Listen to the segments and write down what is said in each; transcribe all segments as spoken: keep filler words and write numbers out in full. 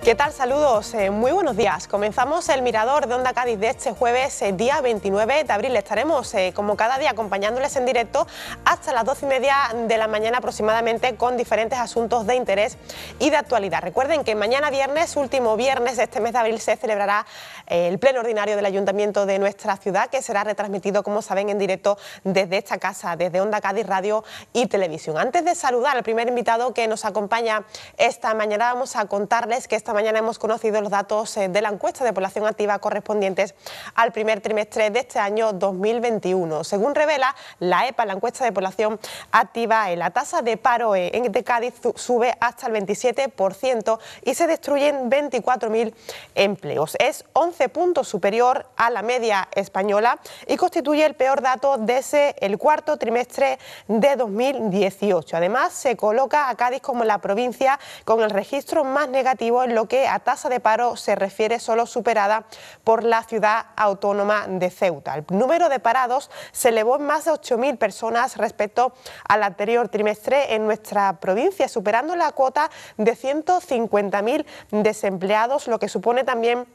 ¿Qué tal? Saludos, eh, muy buenos días. Comenzamos el Mirador de Onda Cádiz de este jueves, eh, día veintinueve de abril. Estaremos, eh, como cada día, acompañándoles en directo hasta las doce y media de la mañana aproximadamente, con diferentes asuntos de interés y de actualidad. Recuerden que mañana viernes, último viernes de este mes de abril, se celebrará eh, el pleno ordinario del Ayuntamiento de nuestra ciudad, que será retransmitido, como saben, en directo desde esta casa, desde Onda Cádiz Radio y Televisión. Antes de saludar al primer invitado que nos acompaña esta mañana, vamos a contarles que esta mañana hemos conocido los datos de la encuesta de población activa correspondientes al primer trimestre de este año dos mil veintiuno. Según revela la EPA, la encuesta de población activa, la tasa de paro de Cádiz sube hasta el veintisiete por ciento y se destruyen veinticuatro mil empleos. Es once puntos superior a la media española y constituye el peor dato desde el cuarto trimestre de dos mil dieciocho. Además, se coloca a Cádiz como la provincia con el registro más negativo en lo que a tasa de paro se refiere, solo superada por la ciudad autónoma de Ceuta. El número de parados se elevó en más de ocho mil personas respecto al anterior trimestre en nuestra provincia, superando la cuota de ciento cincuenta mil desempleados, lo que supone también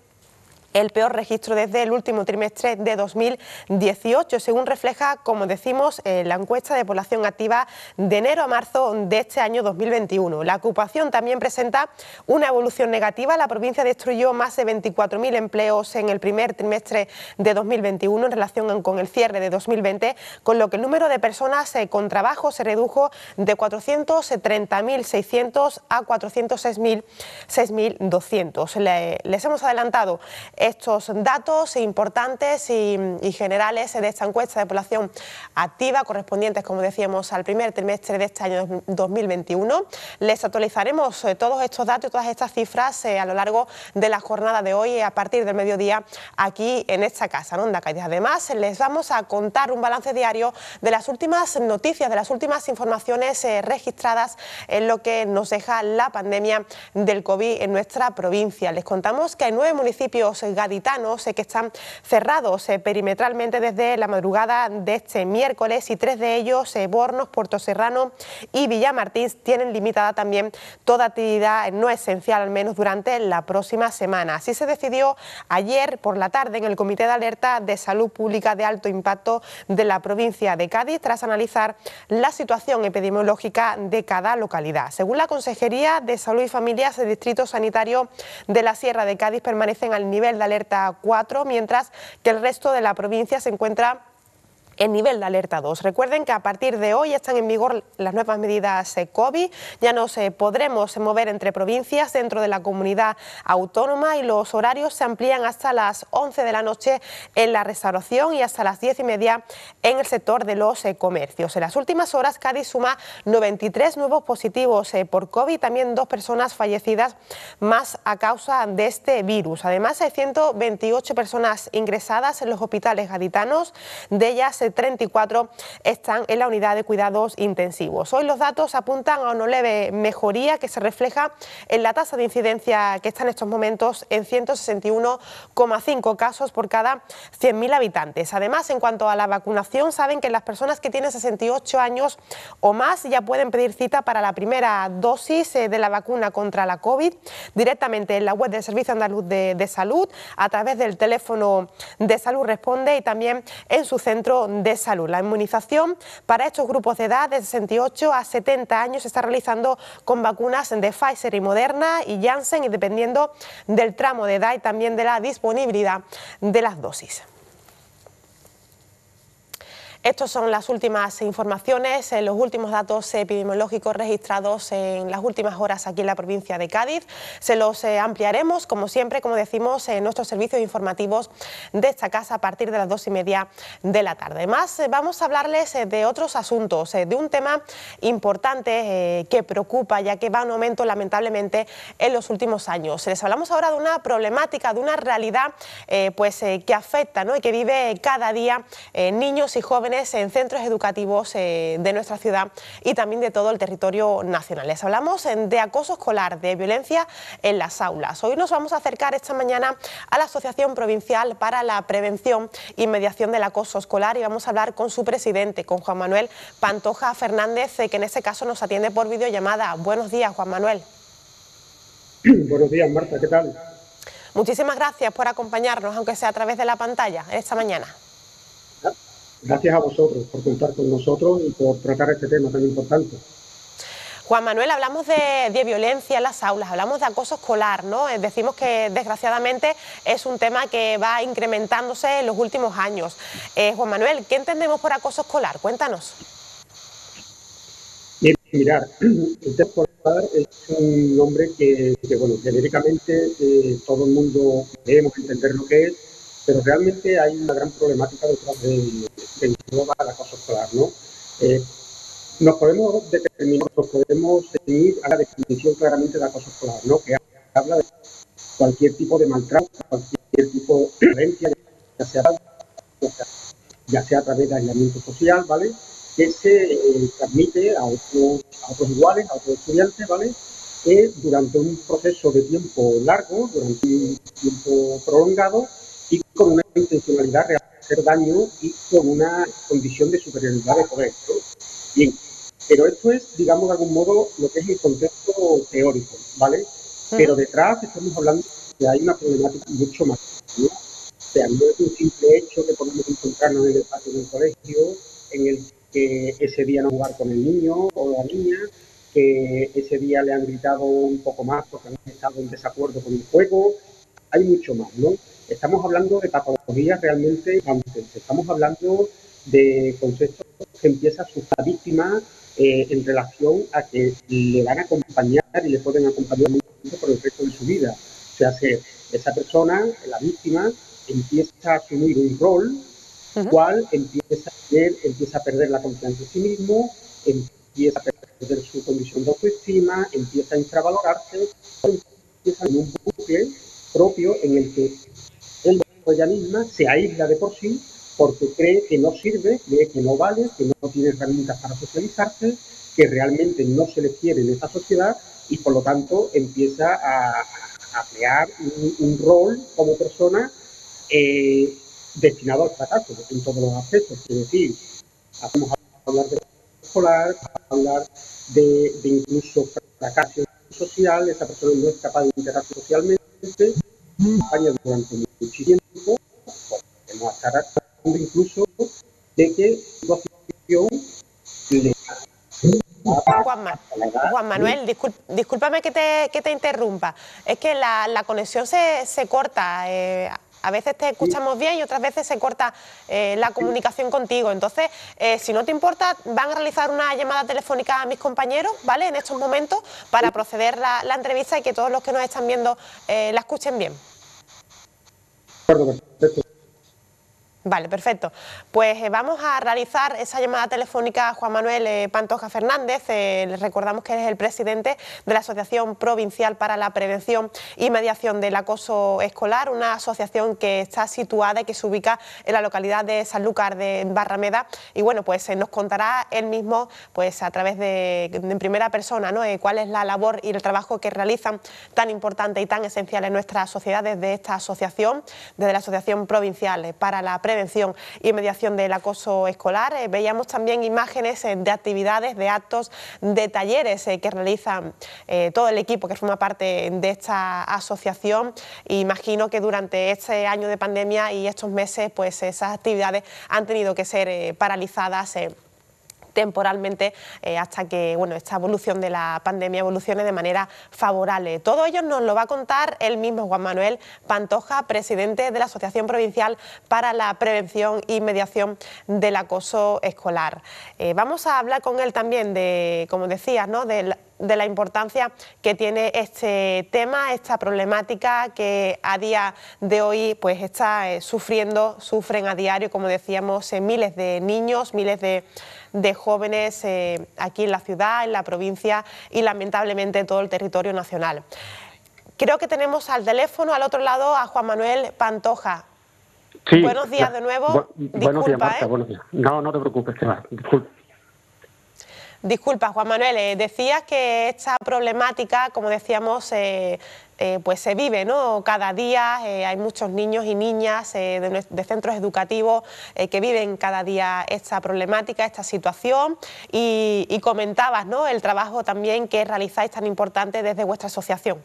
el peor registro desde el último trimestre de dos mil dieciocho, según refleja, como decimos, eh, la encuesta de población activa de enero a marzo de este año dos mil veintiuno. La ocupación también presenta una evolución negativa. La provincia destruyó más de veinticuatro mil empleos en el primer trimestre de dos mil veintiuno en relación con el cierre de dos mil veinte, con lo que el número de personas eh, con trabajo se redujo de cuatrocientos treinta mil seiscientos a cuatrocientos seis mil doscientos. Le, les hemos adelantado estos datos importantes y, y generales de esta encuesta de población activa correspondientes, como decíamos, al primer trimestre de este año dos mil veintiuno. Les actualizaremos eh, todos estos datos y todas estas cifras eh, a lo largo de la jornada de hoy, a partir del mediodía, aquí en esta casa, en Onda Cádiz. Además, les vamos a contar un balance diario de las últimas noticias, de las últimas informaciones eh, registradas en lo que nos deja la pandemia del COVID en nuestra provincia. Les contamos que hay nueve municipios gaditanos eh, que están cerrados eh, perimetralmente desde la madrugada de este miércoles, y tres de ellos, eh, Bornos, Puerto Serrano y Villamartín, tienen limitada también toda actividad no esencial, al menos durante la próxima semana. Así se decidió ayer por la tarde en el Comité de Alerta de Salud Pública de Alto Impacto de la provincia de Cádiz, tras analizar la situación epidemiológica de cada localidad. Según la Consejería de Salud y Familias, el Distrito Sanitario de la Sierra de Cádiz permanecen al nivel de alerta cuatro, mientras que el resto de la provincia se encuentra en nivel de alerta dos. Recuerden que a partir de hoy están en vigor las nuevas medidas eh, COVID. Ya nos eh, podremos mover entre provincias dentro de la comunidad autónoma, y los horarios se amplían hasta las once de la noche en la restauración y hasta las diez y media en el sector de los eh, comercios. En las últimas horas, Cádiz suma noventa y tres nuevos positivos eh, por COVID, también dos personas fallecidas más a causa de este virus. Además, hay ciento veintiocho personas ingresadas en los hospitales gaditanos, de ellas treinta y cuatro están en la unidad de cuidados intensivos. Hoy los datos apuntan a una leve mejoría que se refleja en la tasa de incidencia, que está en estos momentos en ciento sesenta y uno coma cinco casos por cada cien mil habitantes. Además, en cuanto a la vacunación, saben que las personas que tienen sesenta y ocho años o más ya pueden pedir cita para la primera dosis de la vacuna contra la COVID directamente en la web del Servicio Andaluz de, de Salud, a través del teléfono de Salud Responde, y también en su centro de salud. La inmunización para estos grupos de edad de sesenta y ocho a setenta años se está realizando con vacunas de Pfizer y Moderna y Janssen, y dependiendo del tramo de edad y también de la disponibilidad de las dosis. Estos son las últimas informaciones, los últimos datos epidemiológicos registrados en las últimas horas aquí en la provincia de Cádiz. Se los ampliaremos, como siempre, como decimos, en nuestros servicios informativos de esta casa a partir de las dos y media de la tarde. Además, vamos a hablarles de otros asuntos, de un tema importante que preocupa, ya que va en aumento lamentablemente en los últimos años. Les hablamos ahora de una problemática, de una realidad eh, pues, que afecta, ¿no?, y que vive cada día eh, niños y jóvenes en centros educativos eh, de nuestra ciudad y también de todo el territorio nacional. Les hablamos eh, de acoso escolar, de violencia en las aulas. Hoy nos vamos a acercar esta mañana a la Asociación Provincial para la Prevención y Mediación del Acoso Escolar, y vamos a hablar con su presidente, con Juan Manuel Pantoja Fernández, eh, que en este caso nos atiende por videollamada. Buenos días, Juan Manuel. Buenos días, Marta, ¿qué tal? Muchísimas gracias por acompañarnos, aunque sea a través de la pantalla, esta mañana. Gracias a vosotros por contar con nosotros y por tratar este tema tan importante. Juan Manuel, hablamos de, de violencia en las aulas, hablamos de acoso escolar, ¿no? Decimos que desgraciadamente es un tema que va incrementándose en los últimos años. Eh, Juan Manuel, ¿qué entendemos por acoso escolar? Cuéntanos. Mirar, el tema escolar es un nombre que, que bueno, genéricamente eh, todo el mundo debemos entender lo que es, pero realmente hay una gran problemática detrás de, de todo el acoso escolar, ¿no? Eh, nos podemos determinar, nos podemos definir a la definición claramente de acoso escolar, ¿no? Que habla de cualquier tipo de maltrato, cualquier tipo de violencia, ya sea, ya sea a través de aislamiento social, ¿vale? Que se eh, transmite a otros, a otros iguales, a otros estudiantes, ¿vale? Que durante un proceso de tiempo largo, durante un tiempo prolongado y con una intencionalidad de hacer daño y con una condición de superioridad de poder, ¿no? Bien, pero esto es, digamos, de algún modo lo que es el contexto teórico, ¿vale? Uh-huh. Pero detrás estamos hablando de hay una problemática mucho más, ¿no? O sea, no es un simple hecho que podemos encontrarnos en el patio de un colegio, en el que ese día no jugar con el niño o la niña, que ese día le han gritado un poco más porque han estado en desacuerdo con el juego. Hay mucho más, ¿no? Estamos hablando de patologías realmente antes, estamos hablando de conceptos que empieza a sufrir la víctima eh, en relación a que le van a acompañar y le pueden acompañar por el resto de su vida. O sea, que esa persona, la víctima, empieza a asumir un rol, uh-huh. cual empieza a, ver, empieza a perder la confianza en sí mismo, empieza a perder su condición de autoestima, empieza a infravalorarse, empieza en un bucle propio en el que él o ella misma se aísla de por sí porque cree que no sirve, cree que no vale, que no tiene herramientas para socializarse, que realmente no se le quiere en esa sociedad y por lo tanto empieza a, a crear un, un rol como persona eh, destinado al fracaso en todos los aspectos. Es decir, vamos a hablar de escolar, a hablar de, de incluso fracaso social, esa persona no es capaz de interactuar socialmente, acompaña durante muchísimo tiempo, podemos estar hablando incluso de que situación le Juanma, Juan Manuel, disculp, discúlpame que te, que te interrumpa. Es que la, la conexión se, se corta. Eh, a veces te escuchamos bien y otras veces se corta eh, la comunicación contigo. Entonces, eh, si no te importa, van a realizar una llamada telefónica a mis compañeros, ¿vale? En estos momentos, para proceder la, la entrevista y que todos los que nos están viendo eh, la escuchen bien. Vale, perfecto. Pues eh, vamos a realizar esa llamada telefónica a Juan Manuel eh, Pantoja Fernández. Eh, les recordamos que es el presidente de la Asociación Provincial para la Prevención y Mediación del Acoso Escolar, una asociación que está situada y que se ubica en la localidad de Sanlúcar de Barrameda. Y bueno, pues eh, nos contará él mismo, pues a través de, de en primera persona, ¿no? Eh, cuál es la labor y el trabajo que realizan tan importante y tan esencial en nuestra sociedad desde esta asociación, desde la Asociación Provincial para la Prevención Prevención y Mediación del Acoso Escolar. Eh, veíamos también imágenes eh, de actividades, de actos, de talleres eh, que realizan eh, todo el equipo que forma parte de esta asociación. E imagino que durante este año de pandemia y estos meses, pues esas actividades han tenido que ser eh, paralizadas eh, temporalmente eh, hasta que bueno, esta evolución de la pandemia evolucione de manera favorable. Todo ello nos lo va a contar el mismo Juan Manuel Pantoja, presidente de la Asociación Provincial para la Prevención y Mediación del Acoso Escolar. Eh, vamos a hablar con él también de, como decías, ¿no? de la, de la importancia que tiene este tema, esta problemática que a día de hoy pues está eh, sufriendo, sufren a diario, como decíamos, eh, miles de niños, miles de, de jóvenes eh, aquí en la ciudad, en la provincia y lamentablemente en todo el territorio nacional. Creo que tenemos al teléfono, al otro lado, a Juan Manuel Pantoja. Sí, buenos días de nuevo. Bu buenos Disculpa, días, Marta, ¿eh? buenos días. No, no te preocupes, que va. Disculpa. Disculpa, Juan Manuel, eh, decías que esta problemática, como decíamos, eh, eh, pues se vive, ¿no? Cada día eh, hay muchos niños y niñas eh, de, de centros educativos eh, que viven cada día esta problemática, esta situación y, y comentabas, ¿no? El trabajo también que realizáis tan importante desde vuestra asociación.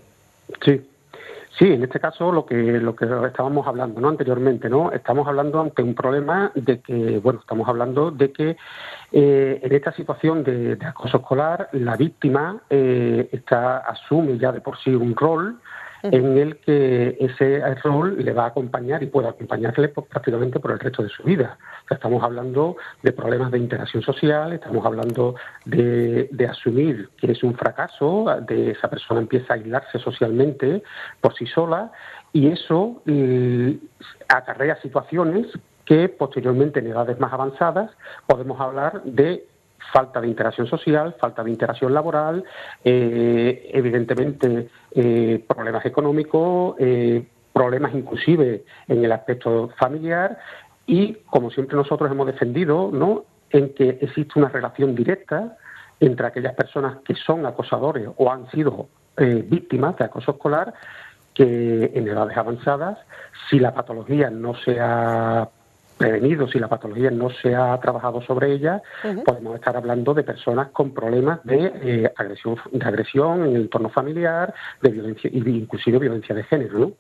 Sí. Sí, en este caso lo que lo que estábamos hablando, ¿no? Anteriormente, ¿no? Estamos hablando ante un problema de que, bueno, estamos hablando de que eh, en esta situación de, de acoso escolar la víctima eh, está asume ya de por sí un rol en el que ese rol le va a acompañar y puede acompañarle pues, prácticamente por el resto de su vida. O sea, estamos hablando de problemas de interacción social, estamos hablando de, de asumir que es un fracaso, de esa persona empieza a aislarse socialmente por sí sola y eso eh, acarrea situaciones que posteriormente en edades más avanzadas podemos hablar de falta de interacción social, falta de interacción laboral, eh, evidentemente eh, problemas económicos, eh, problemas inclusive en el aspecto familiar y, como siempre nosotros hemos defendido, ¿no?, en que existe una relación directa entre aquellas personas que son acosadores o han sido eh, víctimas de acoso escolar, que en edades avanzadas, si la patología no se ha prevenido, si la patología no se ha trabajado sobre ella, uh-huh. podemos estar hablando de personas con problemas de eh, agresión, de agresión en el entorno familiar, de violencia, inclusive violencia de género, ¿no?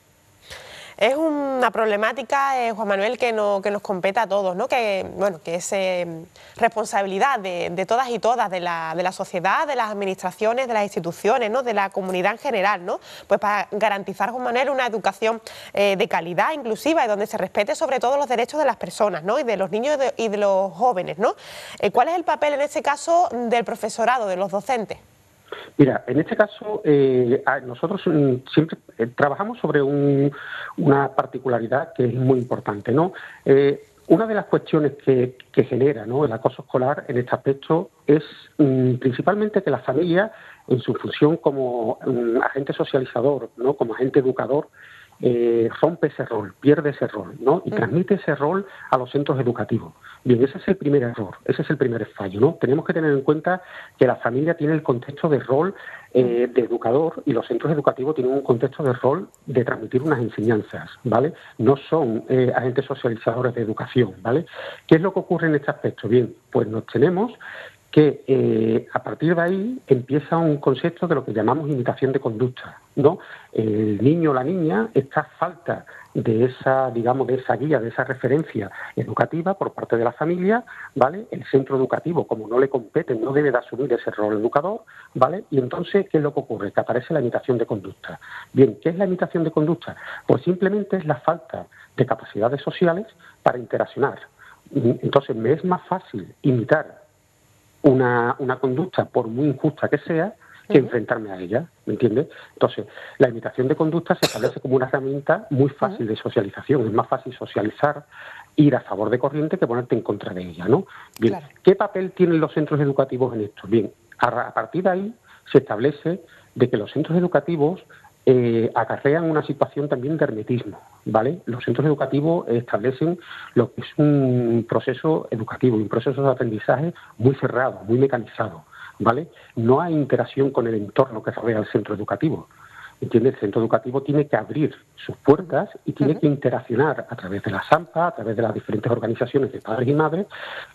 Es una problemática, eh, Juan Manuel, que, no, que nos compete a todos, ¿no? Que, bueno, que es eh, responsabilidad de, de todas y todas, de la, de la sociedad, de las administraciones, de las instituciones, ¿no?, de la comunidad en general, ¿no? Pues para garantizar, Juan Manuel, una educación eh, de calidad, inclusiva, y donde se respete sobre todo los derechos de las personas, ¿no?, y de los niños y de, y de los jóvenes, ¿no? Eh, ¿Cuál es el papel en este caso del profesorado, de los docentes? Mira, en este caso eh, nosotros siempre eh, trabajamos sobre un, una particularidad que es muy importante, ¿no? Eh, una de las cuestiones que, que genera, ¿no?, el acoso escolar en este aspecto es mm, principalmente que la familia, en su función como mm, agente socializador, ¿no?, como agente educador, eh, rompe ese rol, pierde ese rol, ¿no?, y transmite ese rol a los centros educativos. Bien, ese es el primer error, ese es el primer fallo, ¿no? Tenemos que tener en cuenta que la familia tiene el contexto de rol eh, de educador y los centros educativos tienen un contexto de rol de transmitir unas enseñanzas, ¿vale? No son eh, agentes socializadores de educación, ¿vale? ¿Qué es lo que ocurre en este aspecto? Bien, pues nos tenemos que eh, a partir de ahí empieza un concepto de lo que llamamos imitación de conducta, ¿no? El niño o la niña está a falta de esa, digamos, de esa guía, de esa referencia educativa por parte de la familia, ¿vale? El centro educativo, como no le compete, no debe de asumir ese rol educador, ¿vale? Y entonces, ¿qué es lo que ocurre? Que aparece la imitación de conducta. Bien, ¿qué es la imitación de conducta? Pues simplemente es la falta de capacidades sociales para interaccionar. Entonces, me es más fácil imitar Una, una conducta, por muy injusta que sea, que uh-huh. enfrentarme a ella, ¿me entiendes? Entonces, la imitación de conducta se establece como una herramienta muy fácil uh-huh. de socialización. Es más fácil socializar, ir a favor de corriente que ponerte en contra de ella, ¿no? Bien, claro. ¿Qué papel tienen los centros educativos en esto? Bien, a, a partir de ahí se establece de que los centros educativos Eh, acarrean una situación también de hermetismo, ¿vale? Los centros educativos establecen lo que es un proceso educativo, un proceso de aprendizaje muy cerrado, muy mecanizado, ¿vale? No hay interacción con el entorno que rodea al centro educativo, ¿entiendes? El centro educativo tiene que abrir sus puertas y tiene uh-huh. que interaccionar a través de la SAMPA, a través de las diferentes organizaciones de padres y madres,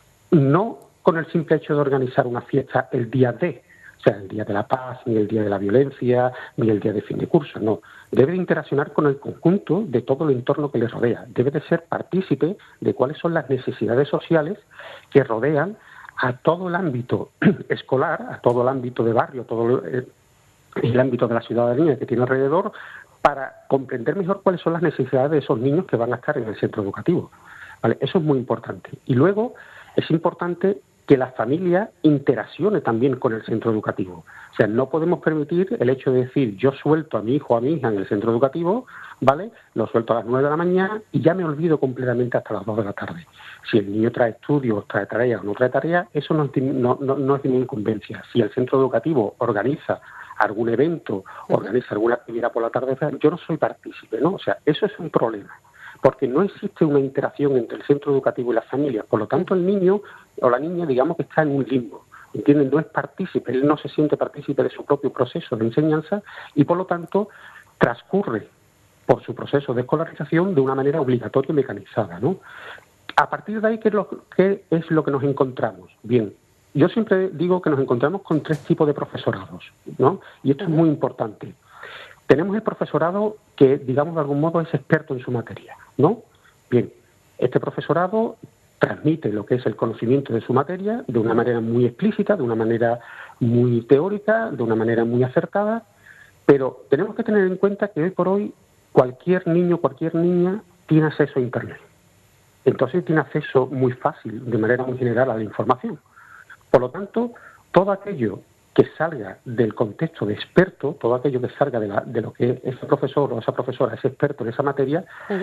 no con el simple hecho de organizar una fiesta el día de, o sea, el día de la paz, ni el día de la violencia, ni el día de fin de curso, no. Debe de interaccionar con el conjunto de todo el entorno que le rodea. Debe de ser partícipe de cuáles son las necesidades sociales que rodean a todo el ámbito escolar, a todo el ámbito de barrio, todo el, el ámbito de la ciudadanía que tiene alrededor, para comprender mejor cuáles son las necesidades de esos niños que van a estar en el centro educativo, ¿vale? Eso es muy importante. Y luego es importante que la familia interaccione también con el centro educativo. O sea, no podemos permitir el hecho de decir, yo suelto a mi hijo o a mi hija en el centro educativo, ¿vale? Lo suelto a las nueve de la mañana y ya me olvido completamente hasta las dos de la tarde. Si el niño trae estudios, trae tareas o no trae tareas, eso no es, no, no, no es de ninguna incumbencia. Si el centro educativo organiza algún evento, organiza alguna actividad por la tarde, yo no soy partícipe, ¿no? O sea, eso es un problema, porque no existe una interacción entre el centro educativo y las familias. Por lo tanto, el niño o la niña, digamos que está en un limbo, ¿entienden? No es partícipe, él no se siente partícipe de su propio proceso de enseñanza y, por lo tanto, transcurre por su proceso de escolarización de una manera obligatoria y mecanizada, ¿no? A partir de ahí, ¿qué es lo, qué es lo que nos encontramos? Bien, yo siempre digo que nos encontramos con tres tipos de profesorados, ¿no? Y esto uh-huh. es muy importante. tenemos el profesorado que, digamos, de algún modo es experto en su materia, ¿no? Bien, este profesorado transmite lo que es el conocimiento de su materia de una manera muy explícita, de una manera muy teórica, de una manera muy acertada, pero tenemos que tener en cuenta que hoy por hoy cualquier niño, cualquier niña tiene acceso a Internet. Entonces tiene acceso muy fácil, de manera muy general, a la información. Por lo tanto, todo aquello que salga del contexto de experto, todo aquello que salga de, la, de lo que ese profesor o esa profesora es experto en esa materia, uh-huh.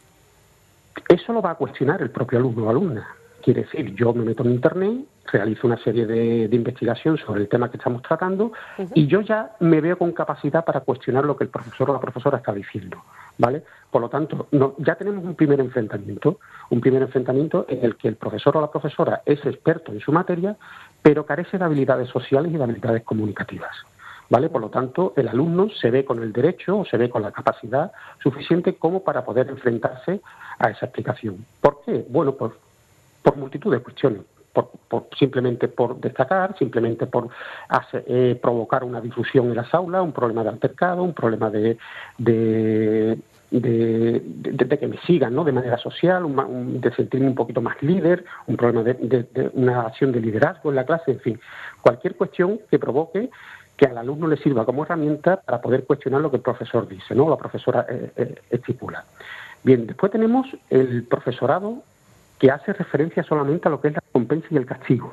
eso lo va a cuestionar el propio alumno o alumna. Quiere decir, yo me meto en Internet, realizo una serie de, de investigación sobre el tema que estamos tratando uh-huh. y yo ya me veo con capacidad para cuestionar lo que el profesor o la profesora está diciendo, ¿vale? Por lo tanto, no, ya tenemos un primer enfrentamiento, un primer enfrentamiento en el que el profesor o la profesora es experto en su materia, pero carece de habilidades sociales y de habilidades comunicativas, ¿vale? Por lo tanto, el alumno se ve con el derecho o se ve con la capacidad suficiente como para poder enfrentarse a esa explicación. ¿Por qué? Bueno, pues por multitud de cuestiones, por, por, simplemente por destacar, simplemente por hacer, eh, provocar una difusión en las aulas, un problema de altercado, un problema de, de, de, de, de que me sigan, ¿no?, de manera social, un, un, de sentirme un poquito más líder, un problema de, de, de una acción de liderazgo en la clase, en fin, cualquier cuestión que provoque que al alumno le sirva como herramienta para poder cuestionar lo que el profesor dice, ¿no?, la profesora eh, eh, estipula. Bien, después tenemos el profesorado que hace referencia solamente a lo que es la recompensa y el castigo.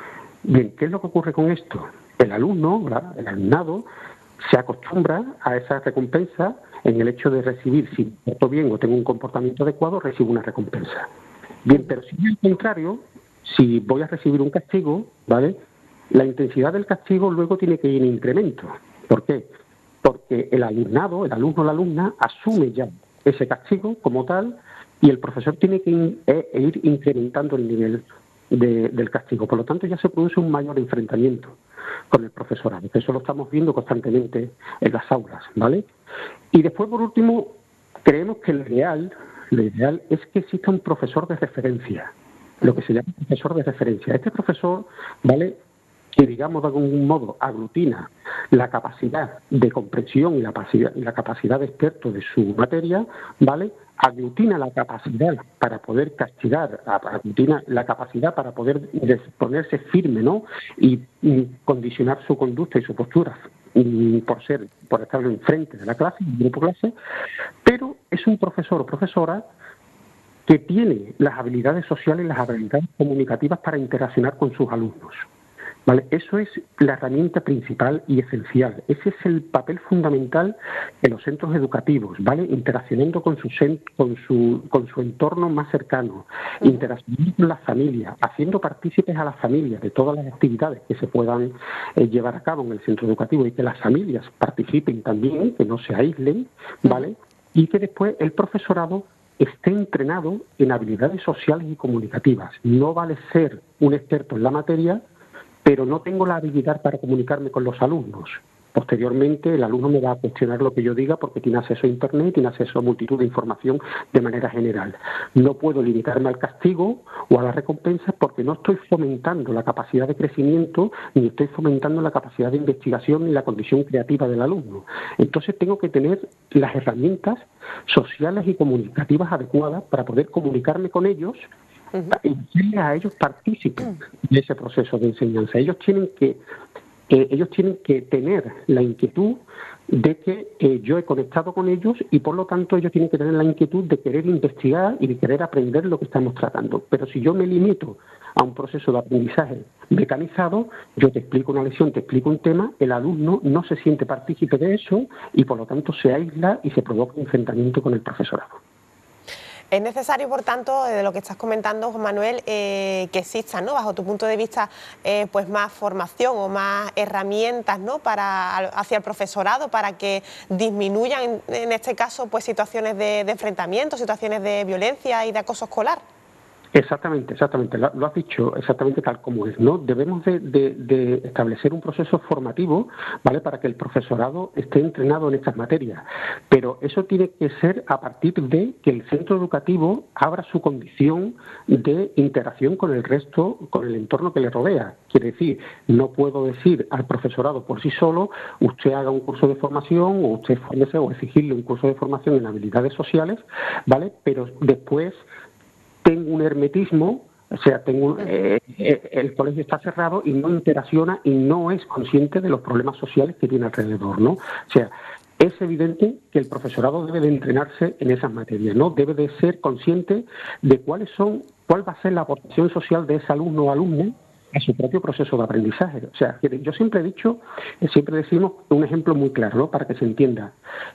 Bien, ¿qué es lo que ocurre con esto? El alumno, ¿verdad?, el alumnado, se acostumbra a esa recompensa en el hecho de recibir, si me porto bien o tengo un comportamiento adecuado, recibo una recompensa. Bien, pero si al contrario, si voy a recibir un castigo, ¿vale?, la intensidad del castigo luego tiene que ir en incremento. ¿Por qué? Porque el alumnado, el alumno o la alumna, asume ya ese castigo como tal y el profesor tiene que in, eh, ir incrementando el nivel de, del castigo. Por lo tanto, ya se produce un mayor enfrentamiento con el profesorado. Eso lo estamos viendo constantemente en las aulas, ¿vale? Y después, por último, creemos que lo ideal, lo ideal es que exista un profesor de referencia, lo que se llama profesor de referencia. Este profesor, ¿vale?, que, digamos, de algún modo aglutina la capacidad de comprensión y la capacidad, y la capacidad de experto de su materia, ¿vale?, aglutina la capacidad para poder castigar, aglutina la capacidad para poder ponerse firme, ¿no?, y, y condicionar su conducta y su postura y por ser, por estar enfrente de la clase, del grupo clase, pero es un profesor o profesora que tiene las habilidades sociales y las habilidades comunicativas para interaccionar con sus alumnos. ¿Vale? Eso es la herramienta principal y esencial. Ese es el papel fundamental en los centros educativos, ¿vale? Interaccionando con su, con su, con su entorno más cercano, uh-huh. interaccionando con las familias, haciendo partícipes a las familias de todas las actividades que se puedan eh, llevar a cabo en el centro educativo y que las familias participen también, que no se aíslen, ¿vale? Uh-huh. Y que después el profesorado esté entrenado en habilidades sociales y comunicativas. No vale ser un experto en la materia, pero no tengo la habilidad para comunicarme con los alumnos. Posteriormente, el alumno me va a cuestionar lo que yo diga porque tiene acceso a Internet, tiene acceso a multitud de información de manera general. No puedo limitarme al castigo o a las recompensas porque no estoy fomentando la capacidad de crecimiento ni estoy fomentando la capacidad de investigación ni la condición creativa del alumno. Entonces, tengo que tener las herramientas sociales y comunicativas adecuadas para poder comunicarme con ellos y hacerles a ellos partícipes de ese proceso de enseñanza. Ellos tienen que eh, ellos tienen que tener la inquietud de que eh, yo he conectado con ellos y por lo tanto ellos tienen que tener la inquietud de querer investigar y de querer aprender lo que estamos tratando. Pero si yo me limito a un proceso de aprendizaje mecanizado, yo te explico una lección, te explico un tema, el alumno no se siente partícipe de eso y por lo tanto se aísla y se provoca un enfrentamiento con el profesorado. Es necesario, por tanto, de lo que estás comentando, Juan Manuel, eh, que exista, ¿no?, bajo tu punto de vista, eh, pues más formación o más herramientas, ¿no?, para hacia el profesorado para que disminuyan, en, en este caso, pues situaciones de, de enfrentamiento, situaciones de violencia y de acoso escolar. Exactamente, exactamente, lo, lo has dicho exactamente tal como es, ¿no? Debemos de, de, de establecer un proceso formativo, ¿vale?, para que el profesorado esté entrenado en estas materias, pero eso tiene que ser a partir de que el centro educativo abra su condición de interacción con el resto, con el entorno que le rodea. Quiere decir, no puedo decir al profesorado por sí solo, usted haga un curso de formación o usted fórmese, o exigirle un curso de formación en habilidades sociales, ¿vale?, pero después tengo un hermetismo, o sea, tengo eh, eh, el colegio está cerrado y no interacciona y no es consciente de los problemas sociales que tiene alrededor, ¿no? O sea, es evidente que el profesorado debe de entrenarse en esas materias, ¿no? Debe de ser consciente de cuáles son, cuál va a ser la aportación social de ese alumno o alumna a su propio proceso de aprendizaje. O sea, yo siempre he dicho, siempre decimos un ejemplo muy claro, ¿no?, para que se entienda.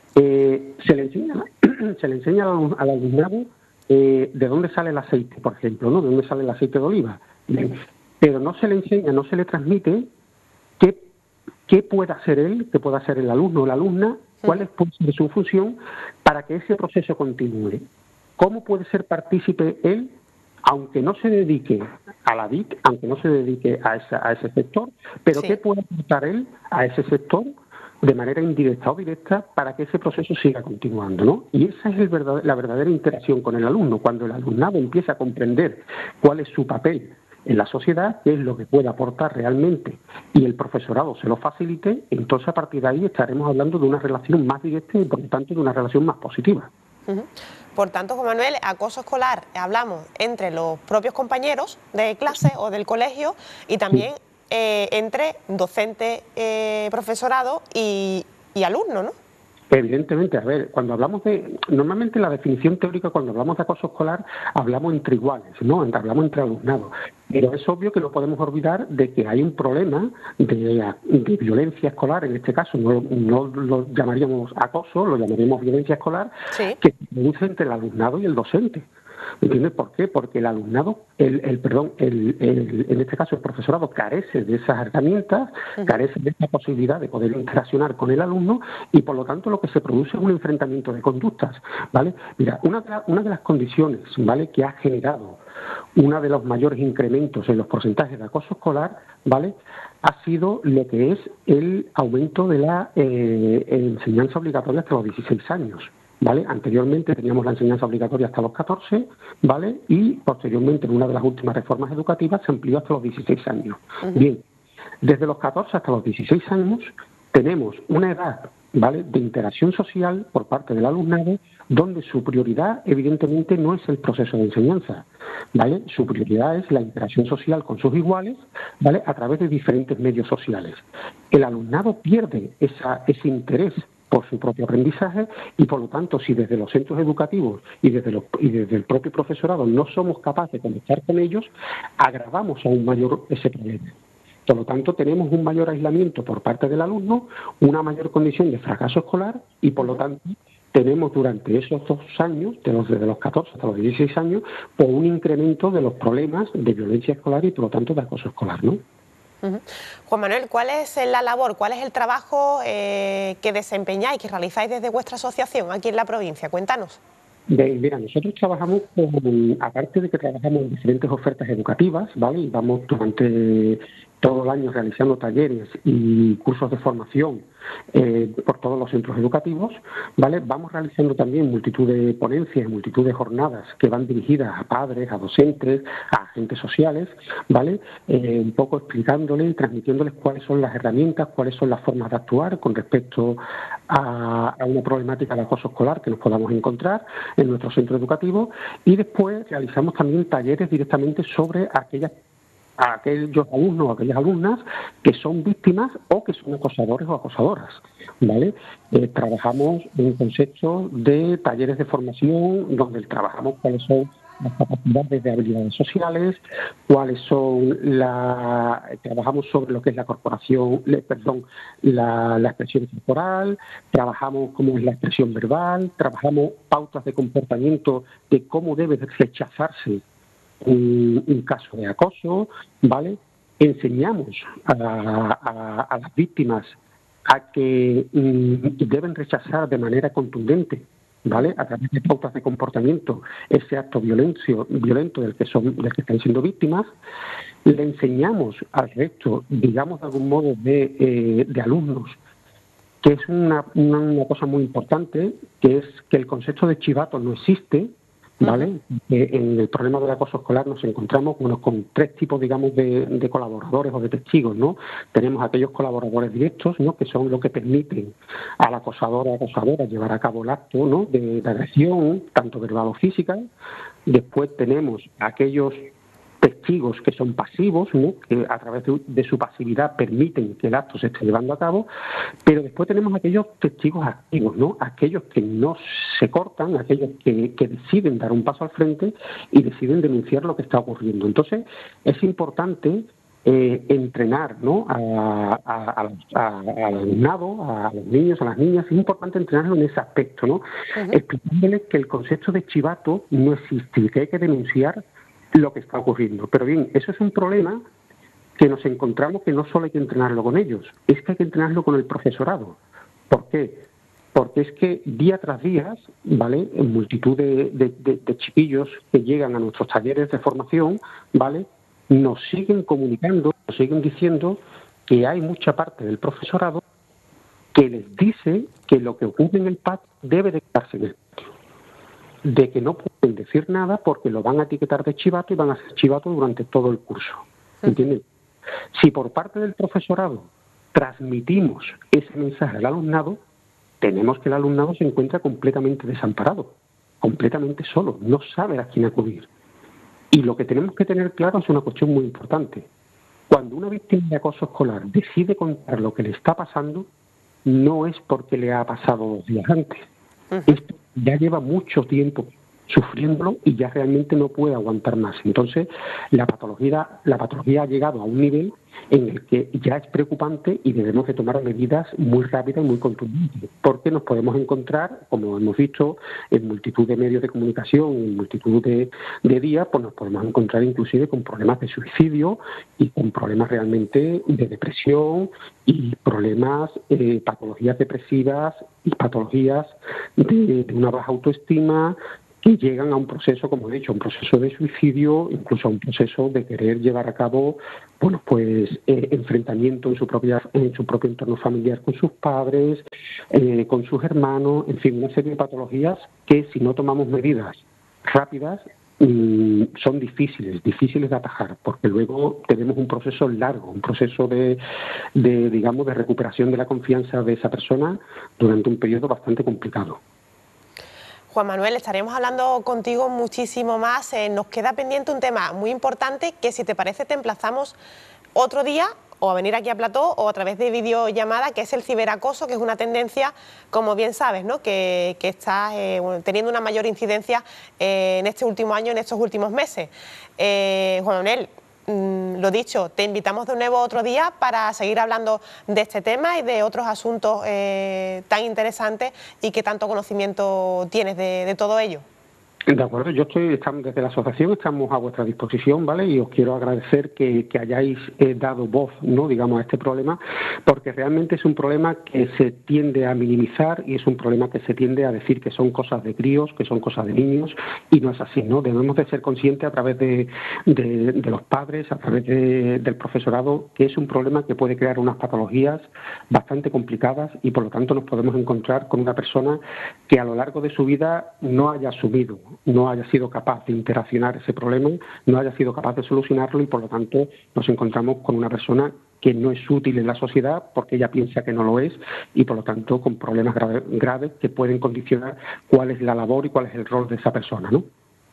Eh, se le enseña, se le enseña al, al alumnado Eh, de dónde sale el aceite, por ejemplo, ¿no?, de dónde sale el aceite de oliva. Bien. Pero no se le enseña, no se le transmite qué, qué puede hacer él, qué puede hacer el alumno o la alumna, cuál es de su función para que ese proceso continúe. ¿Cómo puede ser partícipe él, aunque no se dedique a la D I C, aunque no se dedique a, esa, a ese sector, pero sí, qué puede aportar él a ese sector de manera indirecta o directa para que ese proceso siga continuando, ¿no? Y esa es el verdad, la verdadera interacción con el alumno, cuando el alumnado empieza a comprender cuál es su papel en la sociedad, qué es lo que puede aportar realmente, y el profesorado se lo facilite, entonces a partir de ahí estaremos hablando de una relación más directa y por lo tanto de una relación más positiva. Uh-huh. Por tanto, Juan Manuel, acoso escolar hablamos entre los propios compañeros de clase o del colegio y también sí. Eh, entre docente, eh, profesorado y, y alumno, ¿no? Evidentemente, a ver, cuando hablamos de... Normalmente la definición teórica, cuando hablamos de acoso escolar, hablamos entre iguales, ¿no? Hablamos entre alumnados. Pero es obvio que no podemos olvidar de que hay un problema de, de violencia escolar, en este caso no, no lo llamaríamos acoso, lo llamaríamos violencia escolar, sí, que se produce entre el alumnado y el docente. ¿Entiendes por qué? Porque el alumnado, el, el perdón, el, el, en este caso el profesorado carece de esas herramientas, uh-huh, carece de esa posibilidad de poder interaccionar con el alumno y por lo tanto lo que se produce es un enfrentamiento de conductas, ¿vale? Mira, una de, la, una de las condiciones, ¿vale?, que ha generado uno de los mayores incrementos en los porcentajes de acoso escolar, ¿vale?, ha sido lo que es el aumento de la eh, enseñanza obligatoria hasta los dieciséis años. ¿Vale? Anteriormente teníamos la enseñanza obligatoria hasta los catorce, ¿vale? Y posteriormente, en una de las últimas reformas educativas, se amplió hasta los dieciséis años. Uh-huh. Bien, desde los catorce hasta los dieciséis años tenemos una edad, ¿vale?, de interacción social por parte del alumnado, donde su prioridad, evidentemente, no es el proceso de enseñanza, ¿vale? Su prioridad es la interacción social con sus iguales, ¿vale?, a través de diferentes medios sociales. El alumnado pierde esa, ese interés por su propio aprendizaje y, por lo tanto, si desde los centros educativos y desde, los, y desde el propio profesorado no somos capaces de conectar con ellos, agravamos aún mayor ese problema. Por lo tanto, tenemos un mayor aislamiento por parte del alumno, una mayor condición de fracaso escolar y, por lo tanto, tenemos durante esos dos años, de los, desde los catorce hasta los dieciséis años, pues un incremento de los problemas de violencia escolar y, por lo tanto, de acoso escolar, ¿no? Uh-huh. Juan Manuel, ¿cuál es la labor, cuál es el trabajo eh, que desempeñáis, que realizáis desde vuestra asociación aquí en la provincia? Cuéntanos. Bien, mira, nosotros trabajamos, con, aparte de que trabajamos en diferentes ofertas educativas, ¿vale? Y vamos durante todo el año realizando talleres y cursos de formación eh, por todos los centros educativos, ¿vale? Vamos realizando también multitud de ponencias, multitud de jornadas que van dirigidas a padres, a docentes, a agentes sociales, ¿vale? Eh, un poco explicándoles y transmitiéndoles cuáles son las herramientas, cuáles son las formas de actuar con respecto a, a una problemática de acoso escolar que nos podamos encontrar en nuestro centro educativo, y después realizamos también talleres directamente sobre aquellas a aquellos alumnos o aquellas alumnas que son víctimas o que son acosadores o acosadoras, ¿vale? Eh, trabajamos en conceptos de talleres de formación donde trabajamos cuáles son las capacidades de habilidades sociales, cuáles son la trabajamos sobre lo que es la corporación, le, perdón, la, la expresión corporal, trabajamos cómo es la expresión verbal, trabajamos pautas de comportamiento de cómo debe rechazarse Un, un caso de acoso, ¿vale? Enseñamos a, a, a las víctimas a que mm, deben rechazar de manera contundente ¿vale? A través de pautas de comportamiento, ese acto violento, violento del que son, del que están siendo víctimas. Le enseñamos al resto, digamos de algún modo, de, eh, de alumnos, que es una, una, una cosa muy importante, que es que el concepto de chivato no existe, ¿vale? Uh-huh. Eh, en el problema del acoso escolar nos encontramos bueno, con tres tipos, digamos, de, de colaboradores o de testigos, ¿no? Tenemos aquellos colaboradores directos, ¿no? Que son los que permiten al acosador o acosadora llevar a cabo el acto, ¿no? de, de agresión, tanto verbal o física. Después tenemos aquellos testigos que son pasivos, ¿no? Que a través de, de su pasividad permiten que el acto se esté llevando a cabo, pero después tenemos aquellos testigos activos, ¿no? Aquellos que no se cortan, aquellos que, que deciden dar un paso al frente y deciden denunciar lo que está ocurriendo. Entonces, es importante eh, entrenar, ¿no? a, a, a, a, al alumnado, a los niños, a las niñas, es importante entrenarlo en ese aspecto, ¿no? Uh-huh. Explicándoles que el concepto de chivato no existe y que hay que denunciar lo que está ocurriendo. Pero bien, eso es un problema que nos encontramos que no solo hay que entrenarlo con ellos, es que hay que entrenarlo con el profesorado. ¿Por qué? Porque es que día tras día, ¿vale?, en multitud de, de, de, de chiquillos que llegan a nuestros talleres de formación, ¿vale?, nos siguen comunicando, nos siguen diciendo que hay mucha parte del profesorado que les dice que lo que ocurre en el patio debe de quedarse en el patio, de que no pueden decir nada porque lo van a etiquetar de chivato y van a ser chivato durante todo el curso. ¿Entienden? Si por parte del profesorado transmitimos ese mensaje al alumnado, tenemos que el alumnado se encuentra completamente desamparado, completamente solo, no sabe a quién acudir. Y lo que tenemos que tener claro es una cuestión muy importante. Cuando una víctima de acoso escolar decide contar lo que le está pasando, no es porque le ha pasado dos días antes. Uh-huh. Esto ya lleva mucho tiempo sufriéndolo y ya realmente no puede aguantar más. Entonces, la patología, la patología ha llegado a un nivel en el que ya es preocupante y debemos de tomar medidas muy rápidas y muy contundentes, porque nos podemos encontrar, como hemos visto en multitud de medios de comunicación, en multitud de, de días, pues nos podemos encontrar inclusive con problemas de suicidio y con problemas realmente de depresión y problemas, eh, patologías depresivas y patologías de, de una baja autoestima, que llegan a un proceso, como he dicho, un proceso de suicidio, incluso a un proceso de querer llevar a cabo, bueno, pues eh, enfrentamiento en su propia, en su propio entorno familiar con sus padres, eh, con sus hermanos, en fin, una serie de patologías que si no tomamos medidas rápidas mmm, son difíciles, difíciles de atajar, porque luego tenemos un proceso largo, un proceso de, de, digamos, de recuperación de la confianza de esa persona durante un periodo bastante complicado. Juan Manuel, estaremos hablando contigo muchísimo más. Eh, nos queda pendiente un tema muy importante que, si te parece, te emplazamos otro día o a venir aquí a Plató o a través de videollamada, que es el ciberacoso, que es una tendencia, como bien sabes, ¿no?, que, que está eh, teniendo una mayor incidencia eh, en este último año, en estos últimos meses. Eh, Juan Manuel, lo dicho, te invitamos de nuevo otro día para seguir hablando de este tema y de otros asuntos eh, tan interesantes y que tanto conocimiento tienes de, de todo ello. De acuerdo, yo estoy, estamos, desde la asociación estamos a vuestra disposición, ¿vale? Y os quiero agradecer que, que hayáis eh, dado voz, ¿no?, digamos, a este problema, porque realmente es un problema que se tiende a minimizar y es un problema que se tiende a decir que son cosas de críos, que son cosas de niños, y no es así, ¿no? Debemos de ser conscientes a través de, de, de los padres, a través de, del profesorado, que es un problema que puede crear unas patologías bastante complicadas y por lo tanto nos podemos encontrar con una persona que a lo largo de su vida no haya asumido, no haya sido capaz de interaccionar ese problema, no haya sido capaz de solucionarlo y por lo tanto nos encontramos con una persona que no es útil en la sociedad porque ella piensa que no lo es y por lo tanto con problemas grave, graves que pueden condicionar cuál es la labor y cuál es el rol de esa persona, ¿no?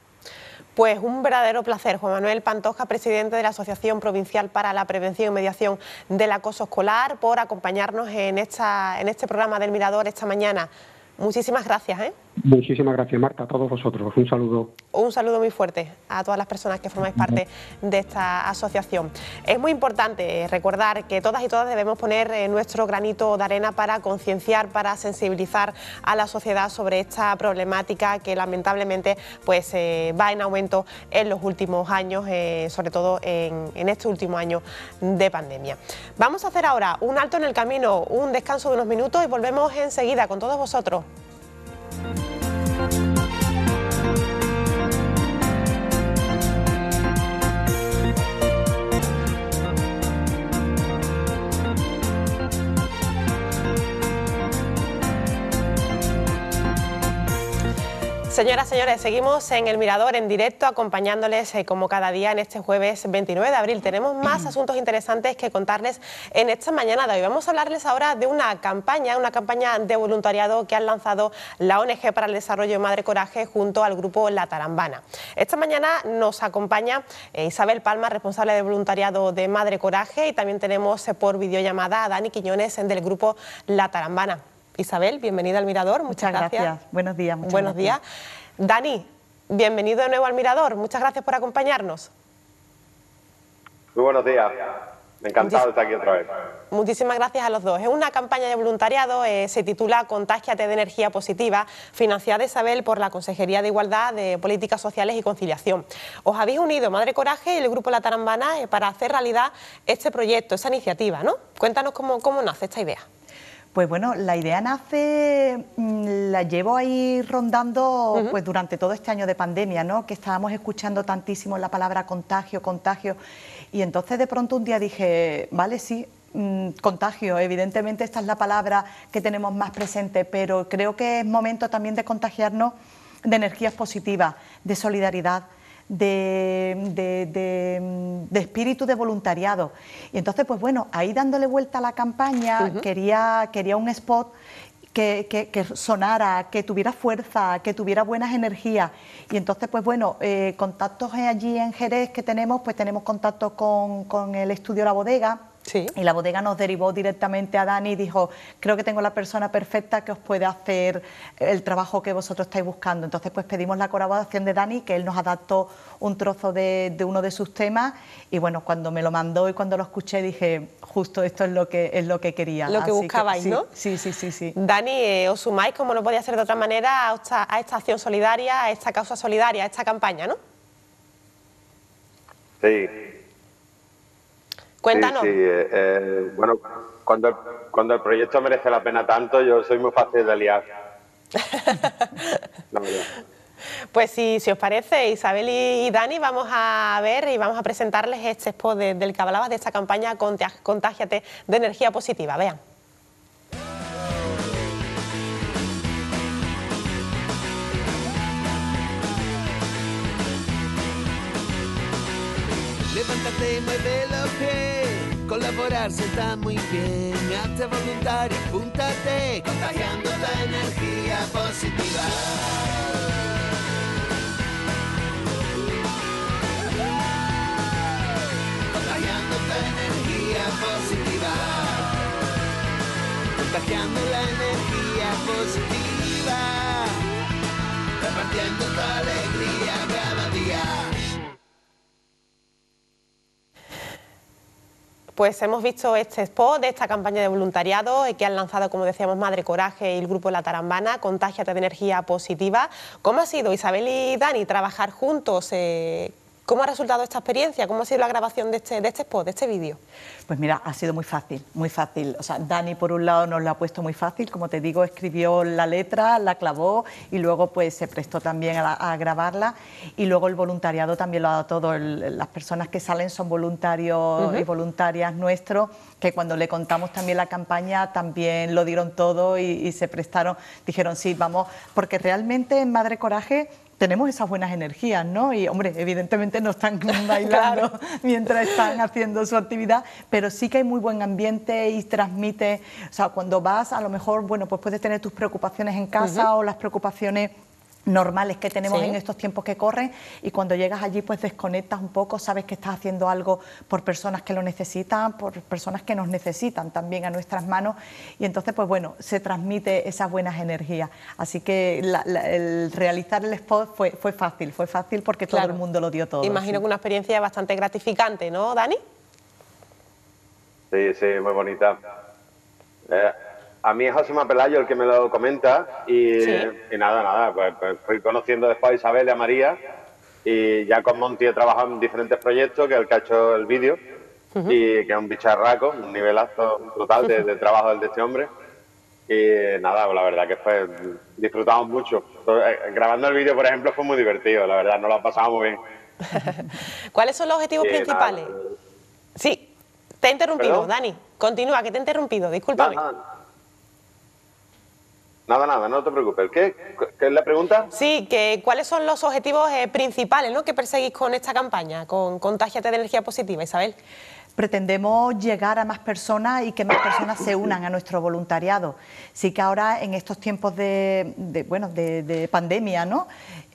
Pues un verdadero placer, Juan Manuel Pantoja, presidente de la Asociación Provincial para la Prevención y Mediación del Acoso Escolar, por acompañarnos en, esta, en este programa del Mirador esta mañana. Muchísimas gracias, ¿eh? Muchísimas gracias, Marta, a todos vosotros. Un saludo. Un saludo muy fuerte a todas las personas que formáis parte de esta asociación. Es muy importante recordar que todas y todas debemos poner nuestro granito de arena para concienciar, para sensibilizar a la sociedad sobre esta problemática que lamentablemente pues eh, va en aumento en los últimos años, eh, sobre todo en, en este último año de pandemia. Vamos a hacer ahora un alto en el camino, un descanso de unos minutos y volvemos enseguida con todos vosotros. Señoras, señores, seguimos en El Mirador en directo, acompañándoles eh, como cada día en este jueves veintinueve de abril. Tenemos más asuntos interesantes que contarles en esta mañana de hoy. Vamos a hablarles ahora de una campaña, una campaña de voluntariado que han lanzado la O N G para el Desarrollo Madre Coraje junto al grupo La Tarambana. Esta mañana nos acompaña eh, Isabel Palma, responsable de voluntariado de Madre Coraje, y también tenemos eh, por videollamada a Dani Quiñones del grupo La Tarambana. Isabel, bienvenida al Mirador, muchas, muchas gracias. gracias. Buenos días. Muchas Buenos gracias. días. Dani, bienvenido de nuevo al Mirador, muchas gracias por acompañarnos. Muy buenos días, encantado de estar aquí otra vez. Muchísimas gracias a los dos. Es una campaña de voluntariado, eh, se titula Contágiate de Energía Positiva, financiada, Isabel, por la Consejería de Igualdad, de Políticas Sociales y Conciliación. Os habéis unido, Madre Coraje y el grupo La Tarambana, eh, para hacer realidad este proyecto, esa iniciativa, ¿no? Cuéntanos cómo, cómo nace esta idea. Pues bueno, la idea nace, la llevo ahí rondando uh-huh. pues durante todo este año de pandemia, ¿no? Que estábamos escuchando tantísimo la palabra contagio, contagio, y entonces de pronto un día dije, vale, sí, mmm, contagio, evidentemente esta es la palabra que tenemos más presente, pero creo que es momento también de contagiarnos de energías positivas, de solidaridad, De, de, de, de espíritu de voluntariado. Y entonces, pues bueno, ahí dándole vuelta a la campaña, uh-huh. quería, quería un spot que, que, que sonara, que tuviera fuerza, que tuviera buenas energías. Y entonces, pues bueno, eh, contactos allí en Jerez que tenemos, pues tenemos contactos con, con el estudio La Bodega. Sí. Y la bodega nos derivó directamente a Dani y dijo, creo que tengo la persona perfecta que os puede hacer el trabajo que vosotros estáis buscando. Entonces pues pedimos la colaboración de Dani, que él nos adaptó un trozo de, de uno de sus temas, y bueno, cuando me lo mandó y cuando lo escuché dije, justo esto es lo que, es lo que quería. Lo que Así buscabais, que, sí, ¿no? Sí, sí, sí, sí. Dani, eh, os sumáis, como no podía ser de otra manera, a esta, a esta acción solidaria, a esta causa solidaria, a esta campaña, ¿no? Sí. Cuéntanos. Sí, sí, eh, eh, bueno, cuando el, cuando el proyecto merece la pena tanto, yo soy muy fácil de liar. No, pues si, si os parece, Isabel y, y Dani, vamos a ver y vamos a presentarles este spot de, del que hablabas, de esta campaña Contágiate de Energía Positiva. Vean. Levántate y mueve los pies, colaborar se está muy bien, hazte voluntario, apúntate, contagiando la energía positiva. Contagiando la energía positiva. Contagiando la energía positiva. Repartiendo tu alegría cada día. Pues hemos visto este spot de esta campaña de voluntariado que han lanzado, como decíamos, Madre Coraje y el grupo La Tarambana, Contágiate de Energía Positiva. ¿Cómo ha sido, Isabel y Dani, trabajar juntos? Eh, ¿Cómo ha resultado esta experiencia? ¿Cómo ha sido la grabación de este, de este spot, de este vídeo? Pues mira, ha sido muy fácil, muy fácil. O sea, Dani por un lado nos lo ha puesto muy fácil, como te digo, escribió la letra, la clavó y luego pues se prestó también a, la, a grabarla, y luego el voluntariado también lo ha dado todo. El, las personas que salen son voluntarios uh-huh. y voluntarias nuestros, que cuando le contamos también la campaña también lo dieron todo y, y se prestaron, dijeron sí, vamos, porque realmente en Madre Coraje tenemos esas buenas energías, ¿no? Y, hombre, evidentemente no están bailando claro. mientras están haciendo su actividad, pero sí que hay muy buen ambiente y transmite, o sea, cuando vas, a lo mejor, bueno, pues puedes tener tus preocupaciones en casa uh-huh. o las preocupaciones normales que tenemos sí. en estos tiempos que corren, y cuando llegas allí pues desconectas un poco, sabes que estás haciendo algo por personas que lo necesitan, por personas que nos necesitan también a nuestras manos, y entonces pues bueno, se transmite esas buenas energías. Así que la, la, el realizar el spot fue, fue fácil, fue fácil porque claro. todo el mundo lo dio todo. Imagino sí. que una experiencia bastante gratificante, ¿no, Dani? Sí, sí, muy bonita. Eh, A mí es Josema Pelayo el que me lo comenta y, ¿sí? y nada, nada, pues, pues fui conociendo después a Isabel y a María, y ya con Monty he trabajado en diferentes proyectos, que es el que ha hecho el vídeo, uh-huh. y que es un bicharraco, un nivelazo total de, de trabajo del de este hombre. Y nada, pues la verdad que fue, disfrutamos mucho. Grabando el vídeo, por ejemplo, fue muy divertido, la verdad, nos lo pasamos muy bien. ¿Cuáles son los objetivos y principales? Nada. Sí, te he interrumpido, ¿perdón? Dani, continúa, que te he interrumpido, discúlpame. Nada, nada. Nada, nada, no te preocupes. ¿Qué, ¿Qué es la pregunta? Sí, que ¿cuáles son los objetivos eh, principales, ¿no?, que perseguís con esta campaña, con Contágiate de Energía Positiva, Isabel? Pretendemos llegar a más personas y que más personas se unan a nuestro voluntariado. Sí que ahora, en estos tiempos de, de bueno, de, de pandemia, ¿no?,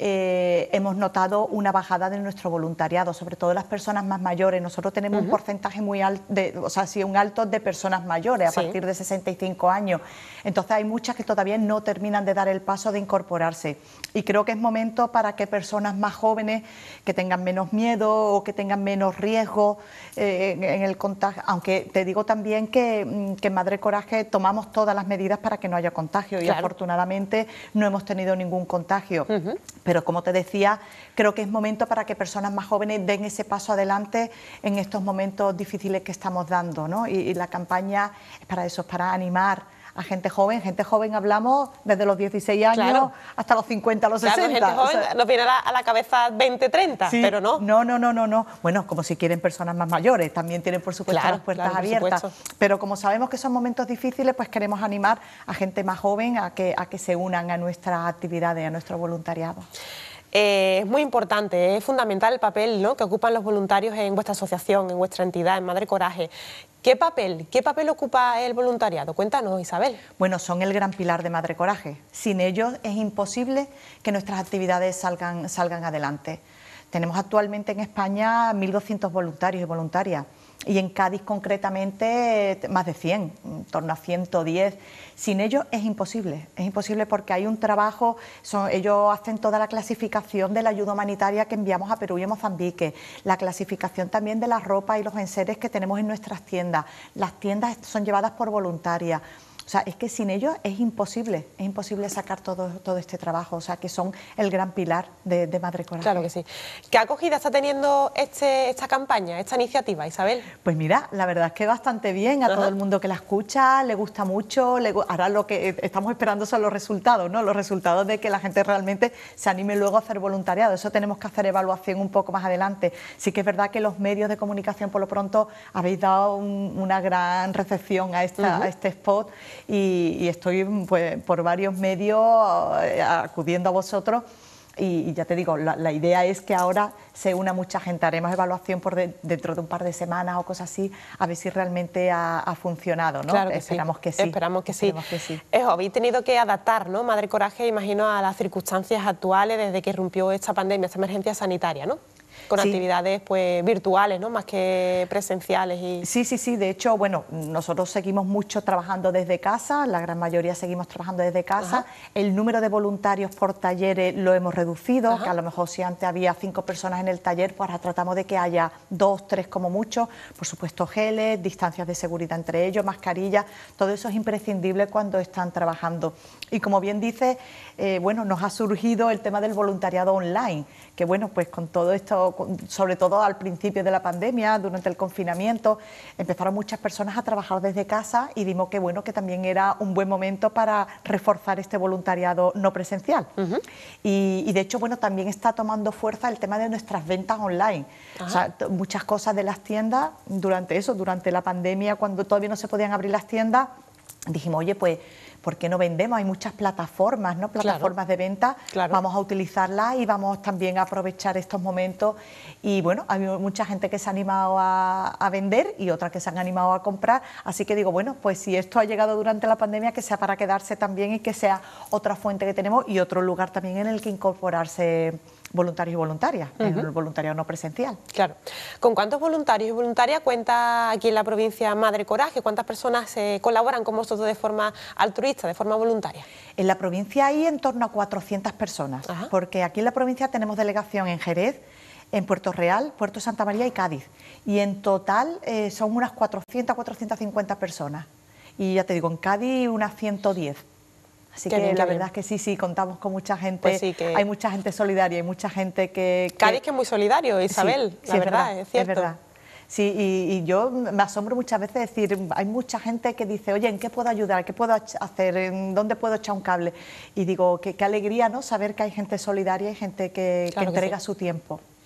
eh, hemos notado una bajada de nuestro voluntariado, sobre todo las personas más mayores. Nosotros tenemos uh-huh. un porcentaje muy alto, de, o sea, sí, un alto de personas mayores, a sí. partir de sesenta y cinco años. Entonces hay muchas que todavía no terminan de dar el paso de incorporarse. Y creo que es momento para que personas más jóvenes, que tengan menos miedo o que tengan menos riesgo eh, en el contagio, aunque te digo también que, que en Madre Coraje tomamos todas las medidas para que no haya contagio, claro. y afortunadamente no hemos tenido ningún contagio. Uh-huh. Pero como te decía, creo que es momento para que personas más jóvenes den ese paso adelante en estos momentos difíciles que estamos dando, ¿no? Y, y la campaña es para eso, es para animar a gente joven. Gente joven hablamos desde los dieciséis años, claro. hasta los cincuenta, los claro, sesenta. Gente joven, o sea, nos viene a la, a la cabeza veinte, treinta, sí, pero no. No, no, no, no, no. Bueno, como si quieren personas más mayores, también tienen por supuesto claro, las puertas claro, abiertas. Supuesto. Pero como sabemos que son momentos difíciles, pues queremos animar a gente más joven a que, a que se unan a nuestras actividades, a nuestro voluntariado. Eh, es muy importante, es fundamental el papel, ¿no?, que ocupan los voluntarios en vuestra asociación, en vuestra entidad, en Madre Coraje. ¿Qué papel, qué papel ocupa el voluntariado? Cuéntanos, Isabel. Bueno, son el gran pilar de Madre Coraje. Sin ellos es imposible que nuestras actividades salgan, salgan adelante. Tenemos actualmente en España mil doscientos voluntarios y voluntarias. Y en Cádiz concretamente más de cien, en torno a ciento diez. Sin ellos es imposible, es imposible porque hay un trabajo, son, ellos hacen toda la clasificación de la ayuda humanitaria que enviamos a Perú y a Mozambique, la clasificación también de la ropa y los enseres que tenemos en nuestras tiendas. Las tiendas son llevadas por voluntarias. O sea, es que sin ellos es imposible, es imposible sacar todo, todo este trabajo, o sea, que son el gran pilar de, de Madre Coraje. Claro que sí. ¿Qué acogida está teniendo este, esta campaña, esta iniciativa, Isabel? Pues mira, la verdad es que bastante bien, a Ajá. todo el mundo que la escucha, le gusta mucho, le, ahora lo que estamos esperando son los resultados, ¿no? Los resultados de que la gente realmente se anime luego a hacer voluntariado, eso tenemos que hacer evaluación un poco más adelante. Sí que es verdad que los medios de comunicación por lo pronto habéis dado un, una gran recepción a, esta, uh-huh. a este spot. Y, y estoy pues, por varios medios eh, acudiendo a vosotros y, y ya te digo, la, la idea es que ahora se una mucha gente, haremos evaluación por de, dentro de un par de semanas o cosas así, a ver si realmente ha, ha funcionado, ¿no? Claro que Esperamos sí. que sí. Esperamos que Esperamos sí. Que sí. Eso, habéis tenido que adaptar, ¿no?, Madre Coraje, imagino, a las circunstancias actuales desde que irrumpió esta pandemia, esta emergencia sanitaria, ¿no? Con sí. actividades pues virtuales, ¿no?, más que presenciales. Y... Sí, sí, sí. De hecho, bueno, nosotros seguimos mucho trabajando desde casa, la gran mayoría seguimos trabajando desde casa. Ajá. El número de voluntarios por talleres lo hemos reducido, Ajá. que a lo mejor si antes había cinco personas en el taller, pues ahora tratamos de que haya dos, tres como mucho. Por supuesto, geles, distancias de seguridad entre ellos, mascarillas, todo eso es imprescindible cuando están trabajando. Y como bien dice, eh, bueno, nos ha surgido el tema del voluntariado online, que bueno, pues con todo esto, sobre todo al principio de la pandemia, durante el confinamiento, empezaron muchas personas a trabajar desde casa y vimos que bueno, que también era un buen momento para reforzar este voluntariado no presencial. Uh-huh. y, y de hecho, bueno, también está tomando fuerza el tema de nuestras ventas online. Uh-huh. O sea, muchas cosas de las tiendas, durante eso, durante la pandemia, cuando todavía no se podían abrir las tiendas, dijimos, oye, pues, ¿por qué no vendemos? Hay muchas plataformas, ¿no? Plataformas claro, de venta, claro. Vamos a utilizarlas y vamos también a aprovechar estos momentos. Y bueno, hay mucha gente que se ha animado a, a vender y otras que se han animado a comprar. Así que digo, bueno, pues si esto ha llegado durante la pandemia, que sea para quedarse también y que sea otra fuente que tenemos y otro lugar también en el que incorporarse voluntarios y voluntarias, uh-huh. en el voluntariado no presencial. Claro. ¿Con cuántos voluntarios y voluntarias cuenta aquí en la provincia Madre Coraje? ¿Cuántas personas eh, colaboran con vosotros de forma altruista, de forma voluntaria? En la provincia hay en torno a cuatrocientas personas, Ajá. porque aquí en la provincia tenemos delegación en Jerez, en Puerto Real, Puerto Santa María y Cádiz. Y en total eh, son unas cuatrocientas, cuatrocientas cincuenta personas. Y ya te digo, en Cádiz unas ciento diez. Así qué que bien, la verdad bien. Es que sí, sí, contamos con mucha gente, pues sí, que... hay mucha gente solidaria, hay mucha gente que... que... Cádiz que es muy solidario, Isabel, sí, la sí, verdad, es verdad, es cierto. Es verdad. Sí, y, y yo me asombro muchas veces decir, hay mucha gente que dice, oye, ¿en qué puedo ayudar? ¿Qué puedo hacer? ¿En dónde puedo echar un cable? Y digo, qué, qué alegría, ¿no?, saber que hay gente solidaria y gente que, claro que entrega que sí. su tiempo.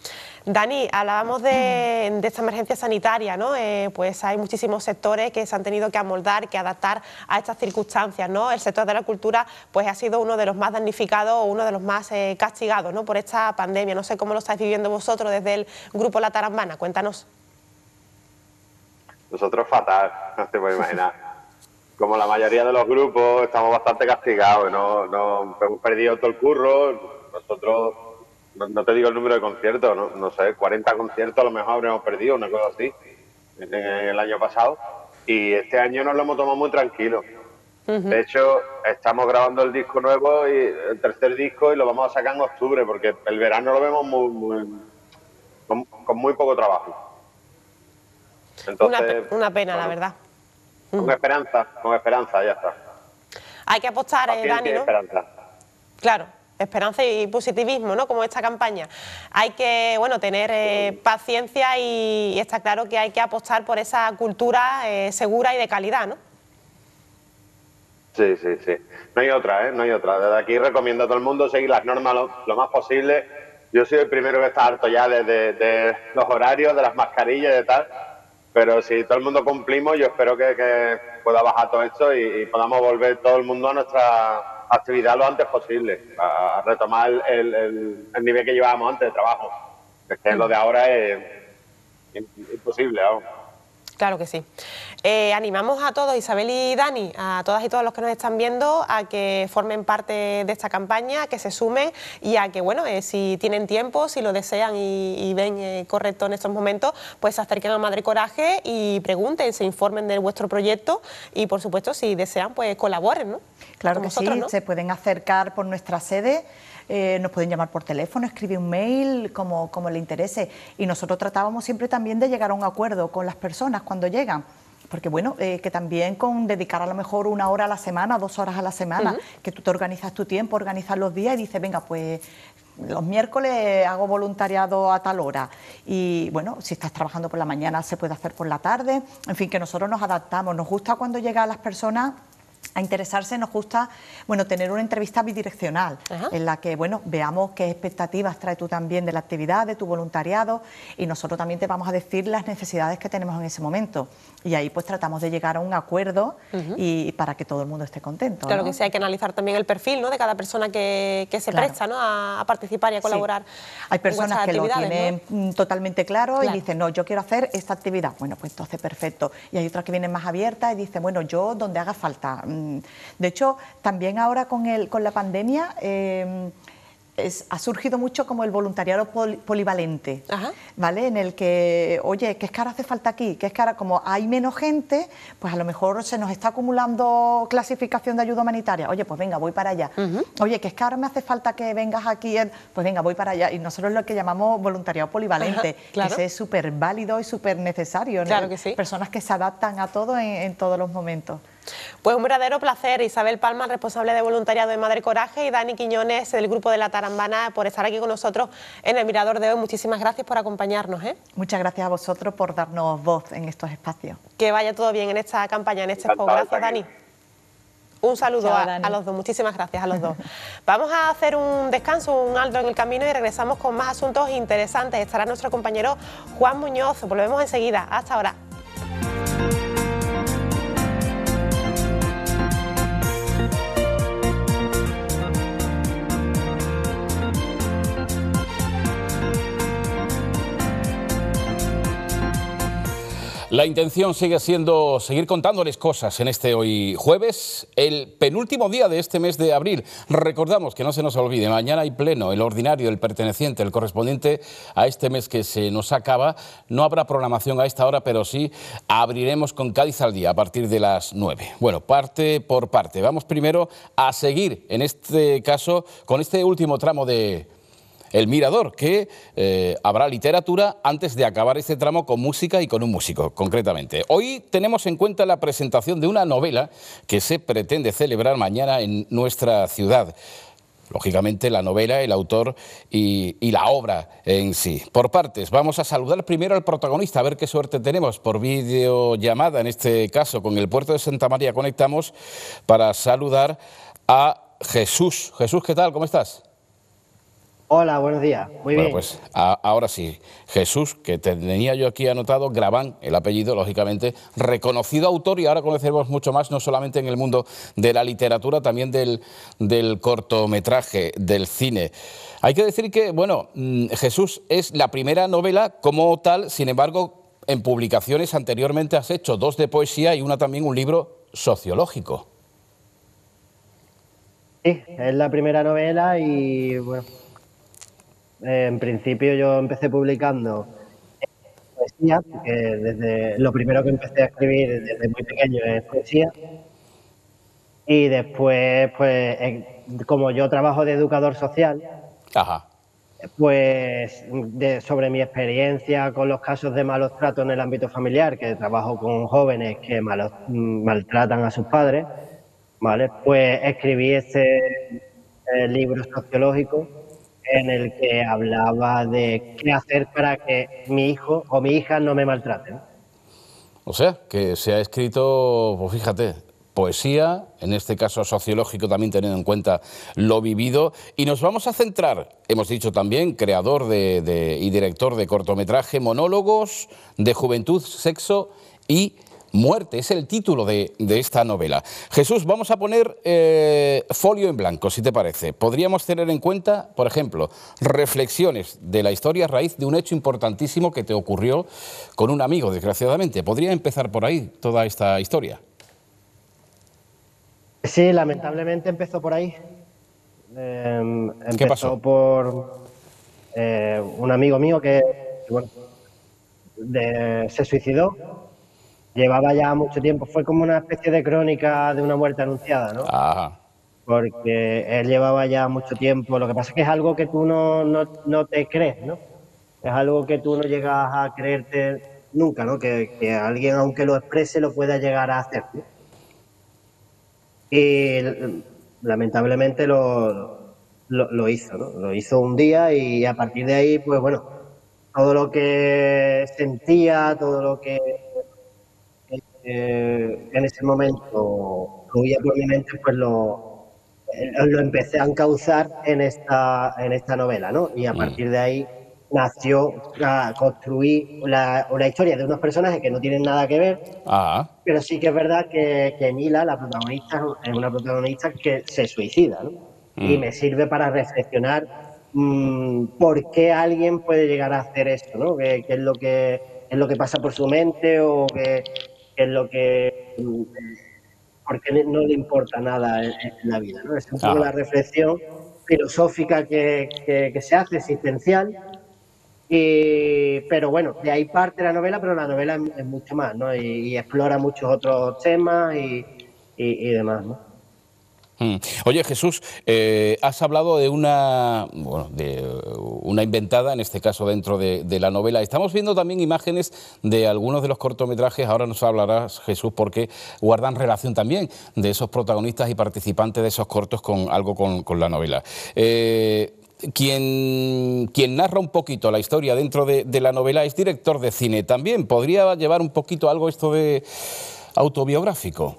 Dani, hablábamos de, de esta emergencia sanitaria, ¿no? Eh, pues hay muchísimos sectores que se han tenido que amoldar, que adaptar a estas circunstancias, ¿no? El sector de la cultura pues ha sido uno de los más damnificados, uno de los más eh, castigados, ¿no? Por esta pandemia. No sé cómo lo estáis viviendo vosotros desde el Grupo La Tarambana, cuéntanos. Nosotros fatal, no te puedes imaginar. Como la mayoría de los grupos estamos bastante castigados, no, no hemos perdido todo el curro. Nosotros, no, no te digo el número de conciertos, no, no sé, cuarenta conciertos a lo mejor habremos perdido, una cosa así, en, en el año pasado. Y este año nos lo hemos tomado muy tranquilo. Uh-huh. De hecho, estamos grabando el disco nuevo, y el tercer disco, y lo vamos a sacar en octubre, porque el verano lo vemos muy, muy con, con muy poco trabajo. Entonces, una, una pena, bueno, la verdad. Con esperanza, con esperanza, ya está. Hay que apostar, eh, Dani, ¿no? Esperanza. Claro. Esperanza y positivismo, ¿no? Como esta campaña. Hay que, bueno, tener eh, paciencia y, y está claro que hay que apostar por esa cultura eh, segura y de calidad, ¿no? Sí, sí, sí. No hay otra, ¿eh? No hay otra. Desde aquí recomiendo a todo el mundo seguir las normas lo, lo más posible. Yo soy el primero que está harto ya de, de, de los horarios, de las mascarillas y de tal. Pero si todo el mundo cumplimos, yo espero que, que pueda bajar todo esto y, y podamos volver todo el mundo a nuestra actividad lo antes posible, a retomar el, el, el nivel que llevábamos antes de trabajo. Es que lo de ahora es imposible aún. Claro que sí. Eh, animamos a todos, Isabel y Dani, a todas y todos los que nos están viendo, a que formen parte de esta campaña, a que se sumen y a que, bueno, eh, si tienen tiempo, si lo desean y, y ven eh, correcto en estos momentos, pues se acerquen a Madre Coraje y pregunten, se informen de vuestro proyecto y, por supuesto, si desean, pues colaboren, ¿no? Claro que sí, ¿no? Se pueden acercar por nuestra sede. Eh, nos pueden llamar por teléfono, escribir un mail, como, como le interese. Y nosotros tratábamos siempre también de llegar a un acuerdo con las personas cuando llegan. Porque bueno, eh, que también con dedicar a lo mejor una hora a la semana, dos horas a la semana, uh-huh. que tú te organizas tu tiempo, organizas los días y dices, venga, pues los miércoles hago voluntariado a tal hora. Y bueno, si estás trabajando por la mañana se puede hacer por la tarde. En fin, que nosotros nos adaptamos. Nos gusta cuando llegan las personas a interesarse, nos gusta, bueno, tener una entrevista bidireccional. Ajá. En la que, bueno, veamos qué expectativas trae tú también de la actividad, de tu voluntariado, y nosotros también te vamos a decir las necesidades que tenemos en ese momento. Y ahí pues tratamos de llegar a un acuerdo uh-huh. y para que todo el mundo esté contento. Claro, ¿no? Que sí, hay que analizar también el perfil, ¿no?, de cada persona que, que se claro. presta, ¿no?, a, a participar y a colaborar. Sí. Hay personas que lo tienen, ¿no?, totalmente claro, claro y dicen, no, yo quiero hacer esta actividad. Bueno, pues entonces perfecto. Y hay otras que vienen más abiertas y dicen, bueno, yo donde haga falta. De hecho, también ahora con, el, con la pandemia eh, es, ha surgido mucho como el voluntariado pol, polivalente, Ajá. ¿vale? En el que, oye, ¿qué es que ahora hace falta aquí? ¿Qué es que ahora, como hay menos gente, pues a lo mejor se nos está acumulando clasificación de ayuda humanitaria? Oye, pues venga, voy para allá. Uh-huh. Oye, ¿qué es que ahora me hace falta que vengas aquí? Pues venga, voy para allá. Y nosotros lo que llamamos voluntariado polivalente, Ajá, claro. que es súper válido y súper necesario, ¿no? Claro que sí. Personas que se adaptan a todo en, en todos los momentos. Pues un verdadero placer, Isabel Palma, responsable de voluntariado de Madre Coraje, y Dani Quiñones, del Grupo de La Tarambana, por estar aquí con nosotros en el Mirador de hoy. Muchísimas gracias por acompañarnos, ¿eh? Muchas gracias a vosotros por darnos voz en estos espacios. Que vaya todo bien en esta campaña, en este expo. Gracias, Dani. Un saludo Chao, a, a los dos, muchísimas gracias a los dos. Vamos a hacer un descanso, un alto en el camino y regresamos con más asuntos interesantes. Estará nuestro compañero Juan Muñoz. Volvemos enseguida. Hasta ahora. La intención sigue siendo seguir contándoles cosas en este hoy jueves, el penúltimo día de este mes de abril. Recordamos que no se nos olvide, mañana hay pleno, el ordinario, el perteneciente, el correspondiente a este mes que se nos acaba. No habrá programación a esta hora, pero sí abriremos con Cádiz al día a partir de las nueve. Bueno, parte por parte. Vamos primero a seguir, en este caso, con este último tramo de El Mirador, que eh, habrá literatura antes de acabar este tramo con música y con un músico, concretamente. Hoy tenemos en cuenta la presentación de una novela que se pretende celebrar mañana en nuestra ciudad. Lógicamente, la novela, el autor y, y la obra en sí. Por partes, vamos a saludar primero al protagonista, a ver qué suerte tenemos. Por videollamada, en este caso, con el puerto de Santa María conectamos para saludar a Jesús. Jesús, ¿qué tal? ¿Cómo estás? Hola, buenos días. Muy Bueno, bien. pues a- ahora sí, Jesús, que tenía yo aquí anotado, Graván, el apellido, lógicamente, reconocido autor, y ahora conocemos mucho más, no solamente en el mundo de la literatura, también del, del cortometraje, del cine. Hay que decir que, bueno, mm, Jesús es la primera novela como tal, sin embargo, en publicaciones anteriormente has hecho dos de poesía y una también un libro sociológico. Sí, es la primera novela y, bueno, eh, en principio yo empecé publicando poesía, porque desde lo primero que empecé a escribir desde muy pequeño es poesía. Y después, pues, eh, como yo trabajo de educador social, Ajá. pues de, sobre mi experiencia con los casos de malos tratos en el ámbito familiar, que trabajo con jóvenes que malos, maltratan a sus padres, ¿vale? Pues escribí este eh, libro sociológico en el que hablaba de qué hacer para que mi hijo o mi hija no me maltraten. O sea, que se ha escrito, pues fíjate, poesía, en este caso sociológico también teniendo en cuenta lo vivido, y nos vamos a centrar, hemos dicho también, creador de, de, y director de cortometraje, monólogos de juventud, sexo y muerte, es el título de, de esta novela. Jesús, vamos a poner eh, folio en blanco, si te parece. Podríamos tener en cuenta, por ejemplo, reflexiones de la historia a raíz de un hecho importantísimo que te ocurrió con un amigo, desgraciadamente. ¿Podría empezar por ahí toda esta historia? Sí, lamentablemente empezó por ahí. Eh, empezó ¿Qué pasó? por eh, un amigo mío que, bueno, de, se suicidó. Llevaba ya mucho tiempo, fue como una especie de crónica de una muerte anunciada, ¿no? Ajá. Porque él llevaba ya mucho tiempo, lo que pasa es que es algo que tú no, no, no te crees, ¿no? Es algo que tú no llegas a creerte nunca, ¿no? Que, que alguien, aunque lo exprese, lo pueda llegar a hacer, ¿no? Y lamentablemente lo, lo, lo hizo, ¿no? Lo hizo un día y a partir de ahí, pues bueno, todo lo que sentía, todo lo que Eh, en ese momento fluía por mi mente, pues lo, eh, lo empecé a encauzar en esta, en esta novela, ¿no? Y a partir de ahí nació, a construir la, una historia de unos personajes que no tienen nada que ver, Ah. pero sí que es verdad que, que Mila, la protagonista, es una protagonista que se suicida, ¿no? Y me sirve para reflexionar mmm, por qué alguien puede llegar a hacer esto, ¿no? ¿Qué, qué es lo que es lo que pasa por su mente o qué, qué es lo que porque no le importa nada en, en la vida, ¿no? Es un poco Ajá. la reflexión filosófica que, que, que se hace, existencial. Y, pero bueno, de ahí parte la novela, pero la novela es, es mucho más, ¿no? Y, y explora muchos otros temas y, y, y demás, ¿no? Mm. Oye, Jesús, eh, has hablado de una, bueno, de una inventada, en este caso dentro de, de la novela. Estamos viendo también imágenes de algunos de los cortometrajes, ahora nos hablarás, Jesús, porque guardan relación también de esos protagonistas y participantes de esos cortos con algo con, con la novela. Eh, Quien, quien narra un poquito la historia dentro de, de la novela es director de cine. ¿También podría llevar un poquito algo esto de autobiográfico?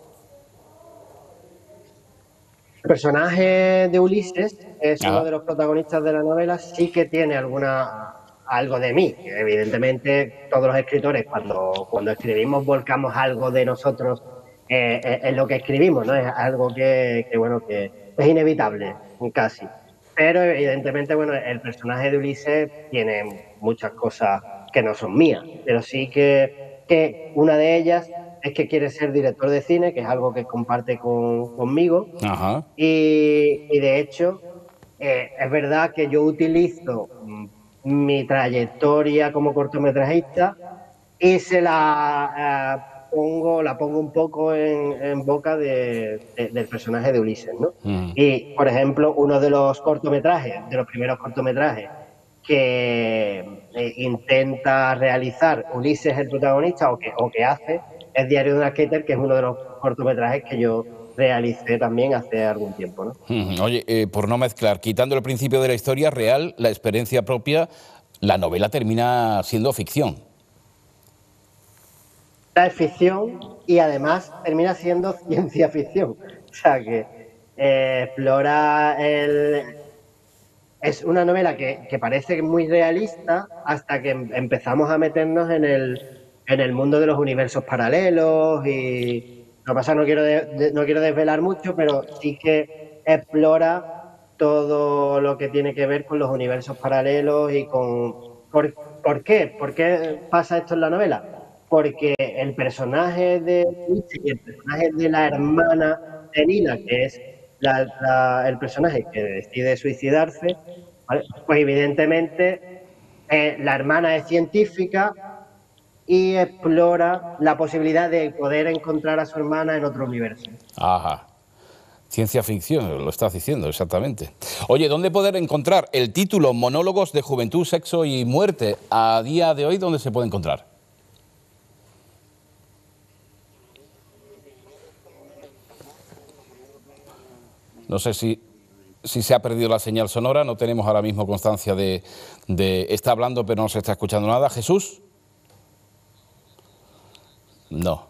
El personaje de Ulises es Ah. uno de los protagonistas de la novela, sí que tiene alguna algo de mí. Evidentemente, todos los escritores, cuando, cuando escribimos, volcamos algo de nosotros eh, en lo que escribimos, ¿no? Es algo que, que, bueno, que es inevitable, casi. Pero, evidentemente, bueno, el personaje de Ulises tiene muchas cosas que no son mías, pero sí que, que una de ellas es que quiere ser director de cine, que es algo que comparte con, conmigo. Ajá. Y, y de hecho, eh, es verdad que yo utilizo mm, mi trayectoria como cortometrajista y se la eh, pongo, la pongo un poco en, en boca de, de, del personaje de Ulises, ¿no? Mm. Y, por ejemplo, uno de los cortometrajes, de los primeros cortometrajes que eh, intenta realizar Ulises, el protagonista, o que, o que hace, es Diario de una Skater, que es uno de los cortometrajes que yo realicé también hace algún tiempo, ¿no? Mm. Oye, eh, por no mezclar, quitando el principio de la historia real, la experiencia propia, la novela termina siendo ficción. Es ficción y además termina siendo ciencia ficción. O sea que eh, explora el, es una novela que, que parece muy realista hasta que em, empezamos a meternos en el, en el mundo de los universos paralelos y lo que pasa, no quiero, de, de, no quiero desvelar mucho, pero sí que explora todo lo que tiene que ver con los universos paralelos y con... ¿Por, ¿por qué? ¿Por qué pasa esto en la novela? Porque el personaje de Mitzi y el personaje de la hermana de Nina, que es la, la, el personaje que decide suicidarse, ¿vale? Pues evidentemente eh, la hermana es científica y explora la posibilidad de poder encontrar a su hermana en otro universo. Ajá. Ciencia ficción, lo estás diciendo, exactamente. Oye, ¿dónde poder encontrar el título Monólogos de Juventud, Sexo y Muerte? A día de hoy, ¿dónde se puede encontrar? No sé si, si se ha perdido la señal sonora, no tenemos ahora mismo constancia de, de... Está hablando, pero no se está escuchando nada. ¿Jesús? No.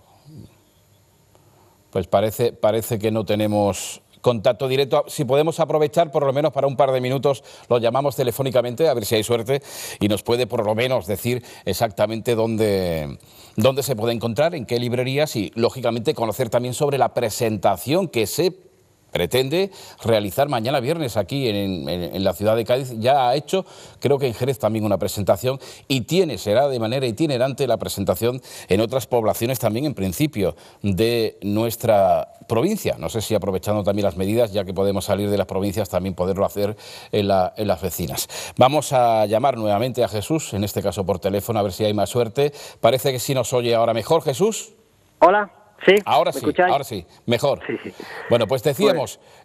Pues parece, parece que no tenemos contacto directo. Si podemos aprovechar por lo menos para un par de minutos, lo llamamos telefónicamente, a ver si hay suerte, y nos puede por lo menos decir exactamente dónde, dónde se puede encontrar, en qué librerías y, lógicamente, conocer también sobre la presentación que se pretende realizar mañana viernes aquí en, en, en la ciudad de Cádiz. Ya ha hecho, creo que en Jerez también, una presentación y tiene, será de manera itinerante la presentación en otras poblaciones también, en principio, de nuestra provincia. No sé si aprovechando también las medidas, ya que podemos salir de las provincias, también poderlo hacer en, la, en las vecinas. Vamos a llamar nuevamente a Jesús, en este caso por teléfono, a ver si hay más suerte. Parece que sí nos oye ahora mejor. Jesús. Hola. Sí, ahora sí, escucháis? ahora sí, mejor. Sí, sí. Bueno, pues decíamos, pues,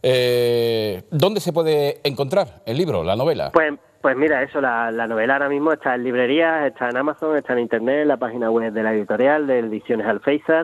eh, ¿dónde se puede encontrar el libro, la novela? Pues, pues mira, eso, la, la novela ahora mismo está en librerías, está en Amazon, está en Internet, en la página web de la editorial, de Ediciones Alféizar,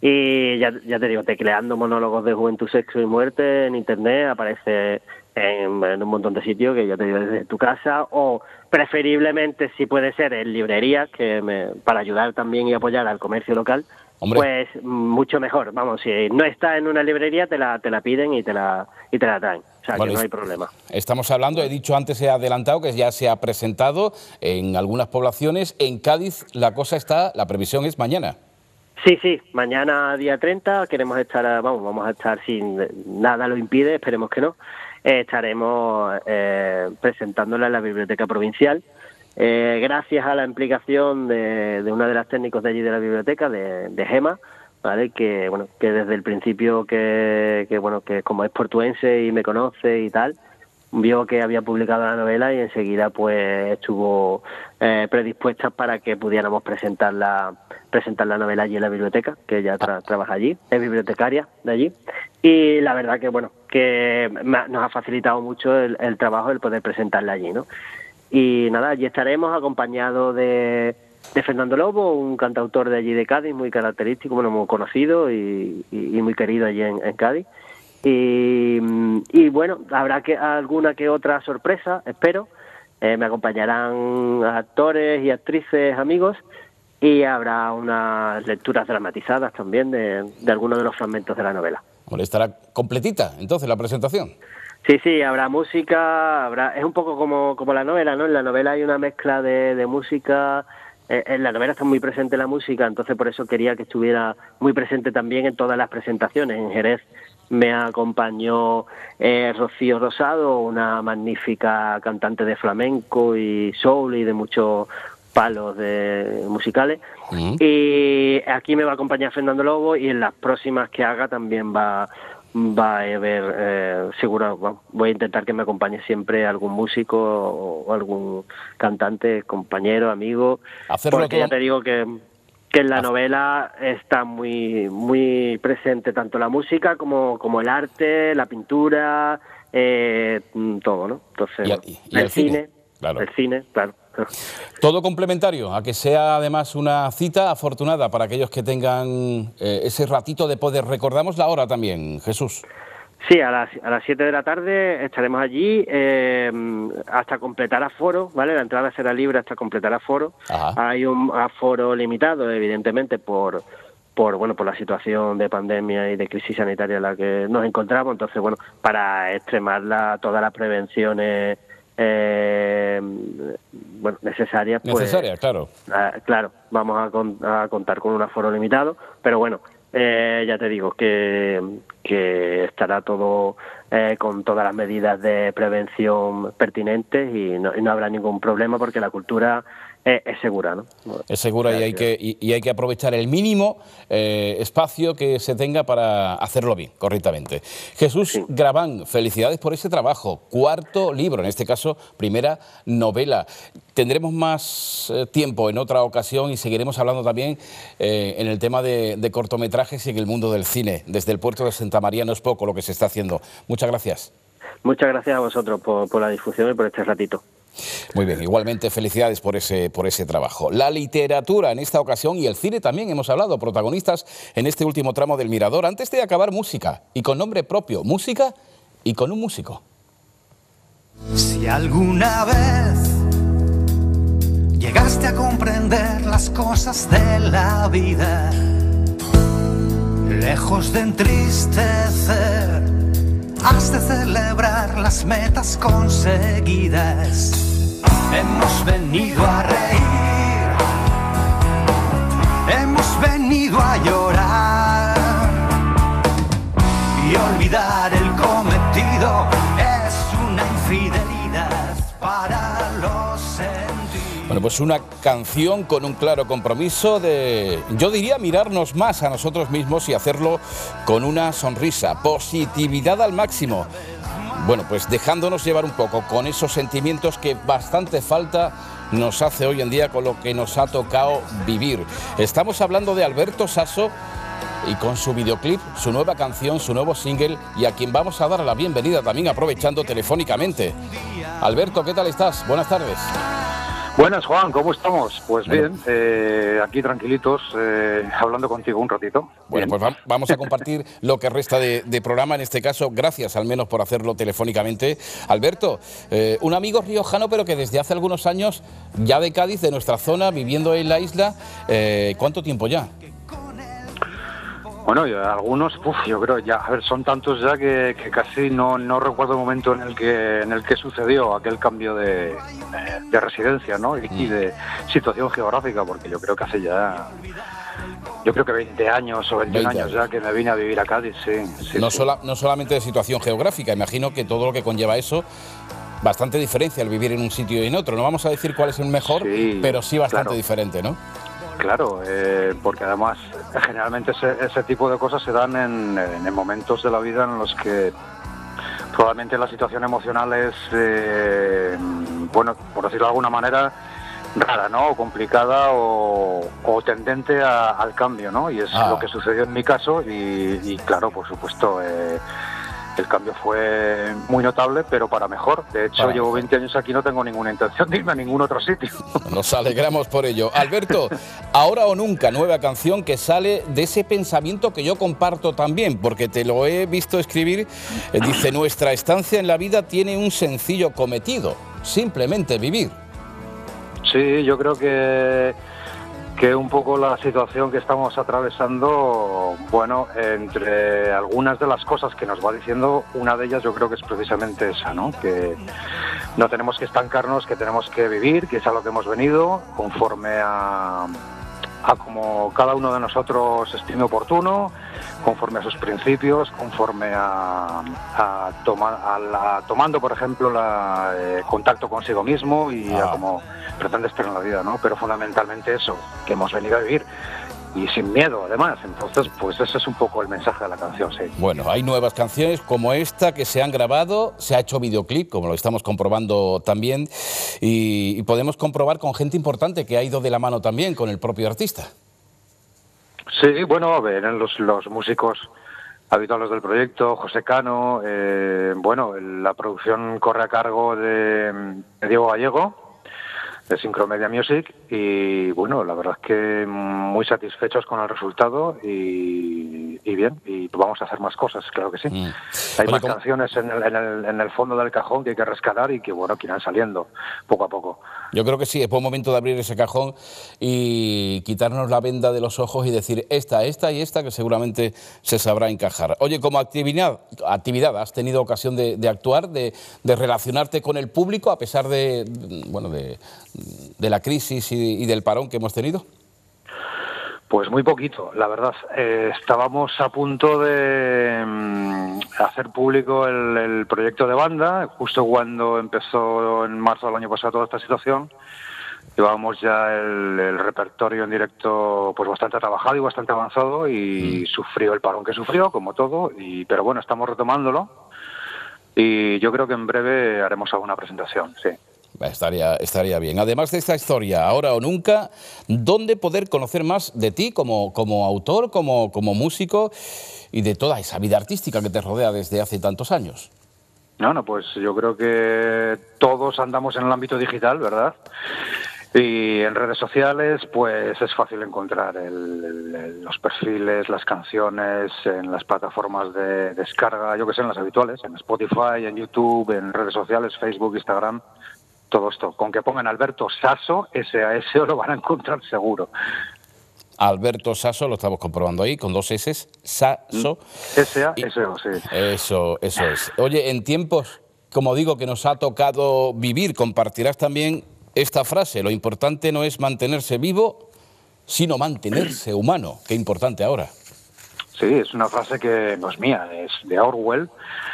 y ya, ya te digo, tecleando Monólogos de Juventud, Sexo y Muerte en Internet, aparece en, en un montón de sitios, que ya te digo, desde tu casa, o preferiblemente, si puede ser, en librerías, que me, para ayudar también y apoyar al comercio local. Hombre. Pues mucho mejor. Vamos, si no está en una librería, te la, te la piden y te la, y te la traen. O sea, bueno, que no hay problema. Estamos hablando, he dicho antes, he adelantado que ya se ha presentado en algunas poblaciones. En Cádiz la cosa está, la previsión es mañana. Sí, sí, mañana día treinta queremos estar, vamos, vamos a estar sin nada lo impide, esperemos que no. Eh, estaremos eh, presentándola en la Biblioteca Provincial. Eh, gracias a la implicación de, de una de las técnicos de allí de la biblioteca, de, de Gema, ¿vale? Que bueno, que desde el principio que, que bueno, que como es portuense y me conoce y tal, vio que había publicado la novela y enseguida pues estuvo eh, predispuesta para que pudiéramos presentar la presentar la novela allí en la biblioteca, que ella tra trabaja allí, es bibliotecaria de allí, y la verdad que bueno, que nos ha facilitado mucho el, el trabajo el poder presentarla allí, ¿no? Y nada, allí estaremos acompañados de, de Fernando Lobo, un cantautor de allí de Cádiz, muy característico, bueno, muy conocido y, y, y muy querido allí en, en Cádiz. Y, y bueno, habrá que alguna que otra sorpresa, espero. Eh, me acompañarán actores y actrices amigos y habrá unas lecturas dramatizadas también de, de algunos de los fragmentos de la novela. Bueno, estará completita entonces la presentación. Sí, sí, habrá música, habrá, es un poco como, como la novela, ¿no? En la novela hay una mezcla de, de música, eh, en la novela está muy presente la música, entonces por eso quería que estuviera muy presente también en todas las presentaciones. En Jerez me acompañó eh, Rocío Rosado, una magnífica cantante de flamenco y soul y de muchos palos de musicales. Uh-huh. Y aquí me va a acompañar Fernando Lobo y en las próximas que haga también va... va a haber, eh, seguro, bueno, voy a intentar que me acompañe siempre algún músico o, o algún cantante, compañero, amigo, Hacerlo porque todo. Ya te digo que, que en la Haz... novela está muy muy presente tanto la música como, como el arte, la pintura, eh, todo, ¿no? Entonces, y, a, y, y el, el cine, cine claro. el cine, claro. Todo complementario, a que sea además una cita afortunada para aquellos que tengan eh, ese ratito de poder. Recordamos la hora también, Jesús. Sí, a las a las siete de la tarde estaremos allí eh, hasta completar aforo, ¿vale? La entrada será libre hasta completar aforo. Ajá. Hay un aforo limitado, evidentemente, por por bueno por la situación de pandemia y de crisis sanitaria en la que nos encontramos. Entonces, bueno, para extremar la, todas las prevenciones eh, bueno, necesarias, pues, Necesaria, claro. eh, claro, vamos a, con, a contar con un aforo limitado, pero bueno, eh, ya te digo que, que estará todo eh, con todas las medidas de prevención pertinentes y no, y no habrá ningún problema porque la cultura es, es segura, ¿no? Es segura y hay que, y, y hay que aprovechar el mínimo eh, espacio que se tenga para hacerlo bien, correctamente. Jesús sí. Graván, felicidades por ese trabajo. Cuarto libro, en este caso, primera novela. Tendremos más eh, tiempo en otra ocasión y seguiremos hablando también eh, en el tema de, de cortometrajes y en el mundo del cine. Desde el puerto de Santa María no es poco lo que se está haciendo. Muchas gracias. Muchas gracias a vosotros por, por la difusión y por este ratito. Muy bien, igualmente felicidades por ese, por ese trabajo. La literatura en esta ocasión y el cine también hemos hablado, protagonistas en este último tramo del Mirador. Antes de acabar, música y con nombre propio, música y con un músico. Si alguna vez llegaste a comprender las cosas de la vida, lejos de entristecer, has de celebrar las metas conseguidas. Hemos venido a reír, hemos venido a llorar y olvidar el cometido es una infidelidad para los sentidos. Bueno, pues una canción con un claro compromiso de, yo diría, mirarnos más a nosotros mismos y hacerlo con una sonrisa, positividad al máximo. Bueno, pues dejándonos llevar un poco con esos sentimientos que bastante falta nos hace hoy en día con lo que nos ha tocado vivir. Estamos hablando de Alberto Sasso y con su videoclip, su nueva canción, su nuevo single y a quien vamos a dar la bienvenida también aprovechando telefónicamente. Alberto, ¿qué tal estás? Buenas tardes. Buenas, Juan, ¿cómo estamos? Pues bien, eh, aquí tranquilitos, eh, hablando contigo un ratito. Bueno, pues va, vamos a compartir lo que resta de, de programa, en este caso, gracias al menos por hacerlo telefónicamente. Alberto, eh, un amigo riojano, pero que desde hace algunos años, ya de Cádiz, de nuestra zona, viviendo en la isla, eh, ¿cuánto tiempo ya? Bueno, yo, algunos, uf, yo creo ya, a ver, son tantos ya que, que casi no, no recuerdo el momento en el que en el que sucedió aquel cambio de, de residencia, ¿no? Y, y de situación geográfica, porque yo creo que hace ya, yo creo que veinte años o veintiún años ya que me vine a vivir a Cádiz, sí. sí, no, sí. Sola, no solamente de situación geográfica, imagino que todo lo que conlleva eso, bastante diferencia al vivir en un sitio y en otro. No vamos a decir cuál es el mejor, sí, pero sí bastante claro. diferente, ¿no? Claro, eh, porque además generalmente ese, ese tipo de cosas se dan en, en momentos de la vida en los que probablemente la situación emocional es, eh, bueno, por decirlo de alguna manera, rara, ¿no? O complicada o, o tendente a, al cambio, ¿no? Y es ah. lo que sucedió en mi caso y, y claro, por supuesto, eh, el cambio fue muy notable, pero para mejor. De hecho, para llevo veinte años aquí y no tengo ninguna intención de irme a ningún otro sitio. Nos alegramos por ello. Alberto, Ahora o Nunca, nueva canción que sale de ese pensamiento que yo comparto también, porque te lo he visto escribir. Dice, nuestra estancia en la vida tiene un sencillo cometido, simplemente vivir. Sí, yo creo que... que un poco la situación que estamos atravesando, bueno, entre algunas de las cosas que nos va diciendo, una de ellas yo creo que es precisamente esa, ¿no? Que no tenemos que estancarnos, que tenemos que vivir, que es a lo que hemos venido, conforme a, a como cada uno de nosotros estime oportuno, conforme a sus principios, conforme a, a, toma, a la, tomando, por ejemplo, la, eh, contacto consigo mismo y ah. a como pretende estar en la vida, ¿no? Pero fundamentalmente eso, que hemos venido a vivir y sin miedo, además. Entonces, pues ese es un poco el mensaje de la canción, sí. Bueno, hay nuevas canciones como esta que se han grabado, se ha hecho videoclip, como lo estamos comprobando también, y, y podemos comprobar con gente importante que ha ido de la mano también con el propio artista. Sí, bueno, ven los, los músicos habituales del proyecto, José Cano, eh, bueno, la producción corre a cargo de, de Diego Gallego, de Syncromedia Music, y bueno, la verdad es que muy satisfechos con el resultado y, y bien, y vamos a hacer más cosas, claro que sí. Mm. Hay Oye, más ¿cómo? canciones en el, en, el, en el fondo del cajón que hay que rescatar y que, bueno, que irán saliendo poco a poco. Yo creo que sí, es buen momento de abrir ese cajón y quitarnos la venda de los ojos y decir esta, esta y esta, que seguramente se sabrá encajar. Oye, como actividad, actividad ¿has tenido ocasión de, de actuar, de, de relacionarte con el público a pesar de, bueno, de, de la crisis y, y del parón que hemos tenido? Pues muy poquito, la verdad. Eh, estábamos a punto de mm, hacer público el, el proyecto de banda, justo cuando empezó en marzo del año pasado toda esta situación. Llevábamos ya el, el repertorio en directo pues bastante trabajado y bastante avanzado y mm. sufrió el parón que sufrió, como todo, y pero bueno, estamos retomándolo y yo creo que en breve haremos alguna presentación, sí. Estaría, estaría bien. Además de esta historia, ahora o nunca, ¿dónde poder conocer más de ti como, como autor, como, como músico y de toda esa vida artística que te rodea desde hace tantos años? No, no, pues yo creo que todos andamos en el ámbito digital, ¿verdad? Y en redes sociales, pues es fácil encontrar el, el, los perfiles, las canciones, en las plataformas de descarga, yo que sé, en las habituales, en Spotify, en YouTube, en redes sociales, Facebook, Instagram. Todo esto, con que pongan Alberto Sasso, S A S O lo van a encontrar seguro. Alberto Sasso, lo estamos comprobando ahí, con dos S, Sasso. S A S O, sí. Eso, eso es. Oye, en tiempos, como digo, que nos ha tocado vivir, compartirás también esta frase: lo importante no es mantenerse vivo, sino mantenerse humano. Qué importante ahora. Sí, es una frase que no es mía, es de Orwell.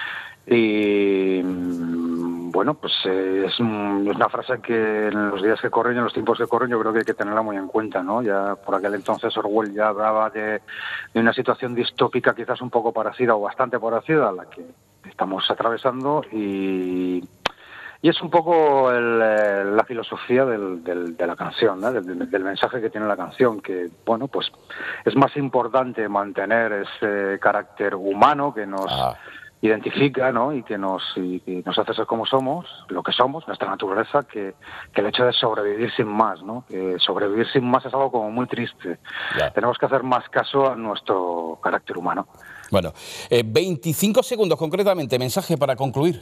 Y bueno, pues eh, es, un, es una frase que en los días que corren y en los tiempos que corren yo creo que hay que tenerla muy en cuenta, ¿no? Ya por aquel entonces Orwell ya hablaba de, de una situación distópica quizás un poco parecida o bastante parecida a la que estamos atravesando y, y es un poco el, la filosofía del, del, de la canción, ¿no? del, del mensaje que tiene la canción, que bueno, pues es más importante mantener ese carácter humano que nos... Ah. identifica, ¿no? y que nos y, y nos hace ser como somos, lo que somos, nuestra naturaleza, que, que el hecho de sobrevivir sin más, ¿no? Que sobrevivir sin más es algo como muy triste. Ya. Tenemos que hacer más caso a nuestro carácter humano. Bueno, eh, veinticinco segundos concretamente, mensaje para concluir.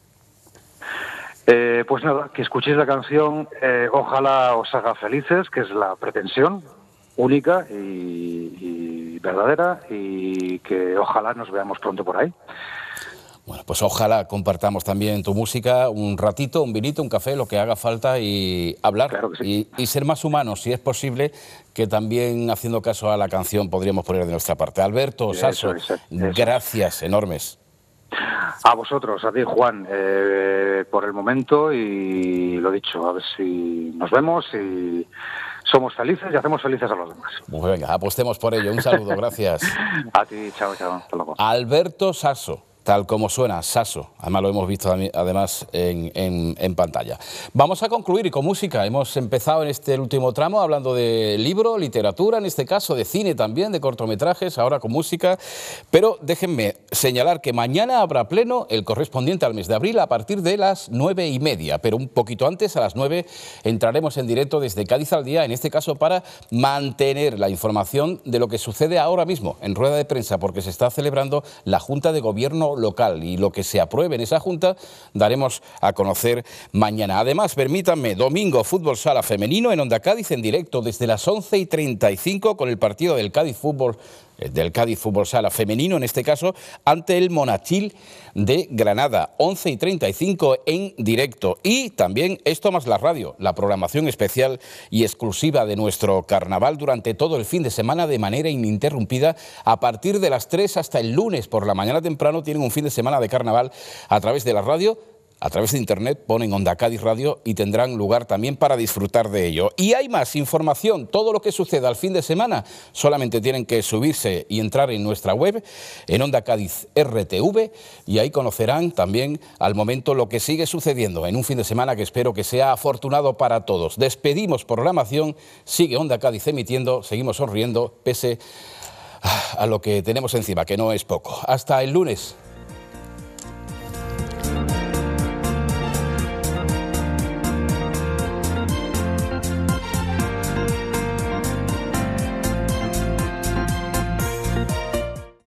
Eh, pues nada, que escuchéis la canción, eh, ojalá os haga felices, que es la pretensión única y, y verdadera, y que ojalá nos veamos pronto por ahí. Bueno, pues ojalá compartamos también tu música un ratito, un vinito, un café, lo que haga falta y hablar. Claro que sí. y, y ser más humanos, si es posible, que también haciendo caso a la canción podríamos poner de nuestra parte. Alberto Sasso, eso, eso, eso. gracias enormes. A vosotros, a ti Juan, eh, por el momento y lo dicho, a ver si nos vemos y somos felices y hacemos felices a los demás. Pues venga, apostemos por ello. Un saludo, gracias. A ti, chao, chao. Hasta luego. Alberto Sasso. Tal como suena, Sasso. Además lo hemos visto además en, en, en pantalla. Vamos a concluir y con música. Hemos empezado en este último tramo hablando de libro, literatura, en este caso de cine también, de cortometrajes, ahora con música. Pero déjenme señalar que mañana habrá pleno el correspondiente al mes de abril a partir de las nueve y media. Pero un poquito antes, a las nueve, entraremos en directo desde Cádiz al Día, en este caso para mantener la información de lo que sucede ahora mismo en rueda de prensa, porque se está celebrando la Junta de Gobierno local y lo que se apruebe en esa junta daremos a conocer mañana. Además, permítanme, domingo fútbol sala femenino en Onda Cádiz en directo desde las once y treinta y cinco con el partido del Cádiz Fútbol del Cádiz Fútbol Sala femenino, en este caso, ante el Monachil de Granada, once y treinta y cinco en directo. Y también esto más la radio, la programación especial y exclusiva de nuestro carnaval durante todo el fin de semana de manera ininterrumpida, a partir de las tres hasta el lunes por la mañana temprano. Tienen un fin de semana de carnaval a través de la radio, a través de internet, ponen Onda Cádiz Radio y tendrán lugar también para disfrutar de ello. Y hay más información, todo lo que suceda al fin de semana, solamente tienen que subirse y entrar en nuestra web, en Onda Cádiz R T V, y ahí conocerán también al momento lo que sigue sucediendo en un fin de semana que espero que sea afortunado para todos. Despedimos programación, sigue Onda Cádiz emitiendo, seguimos sonriendo, pese a lo que tenemos encima, que no es poco. Hasta el lunes.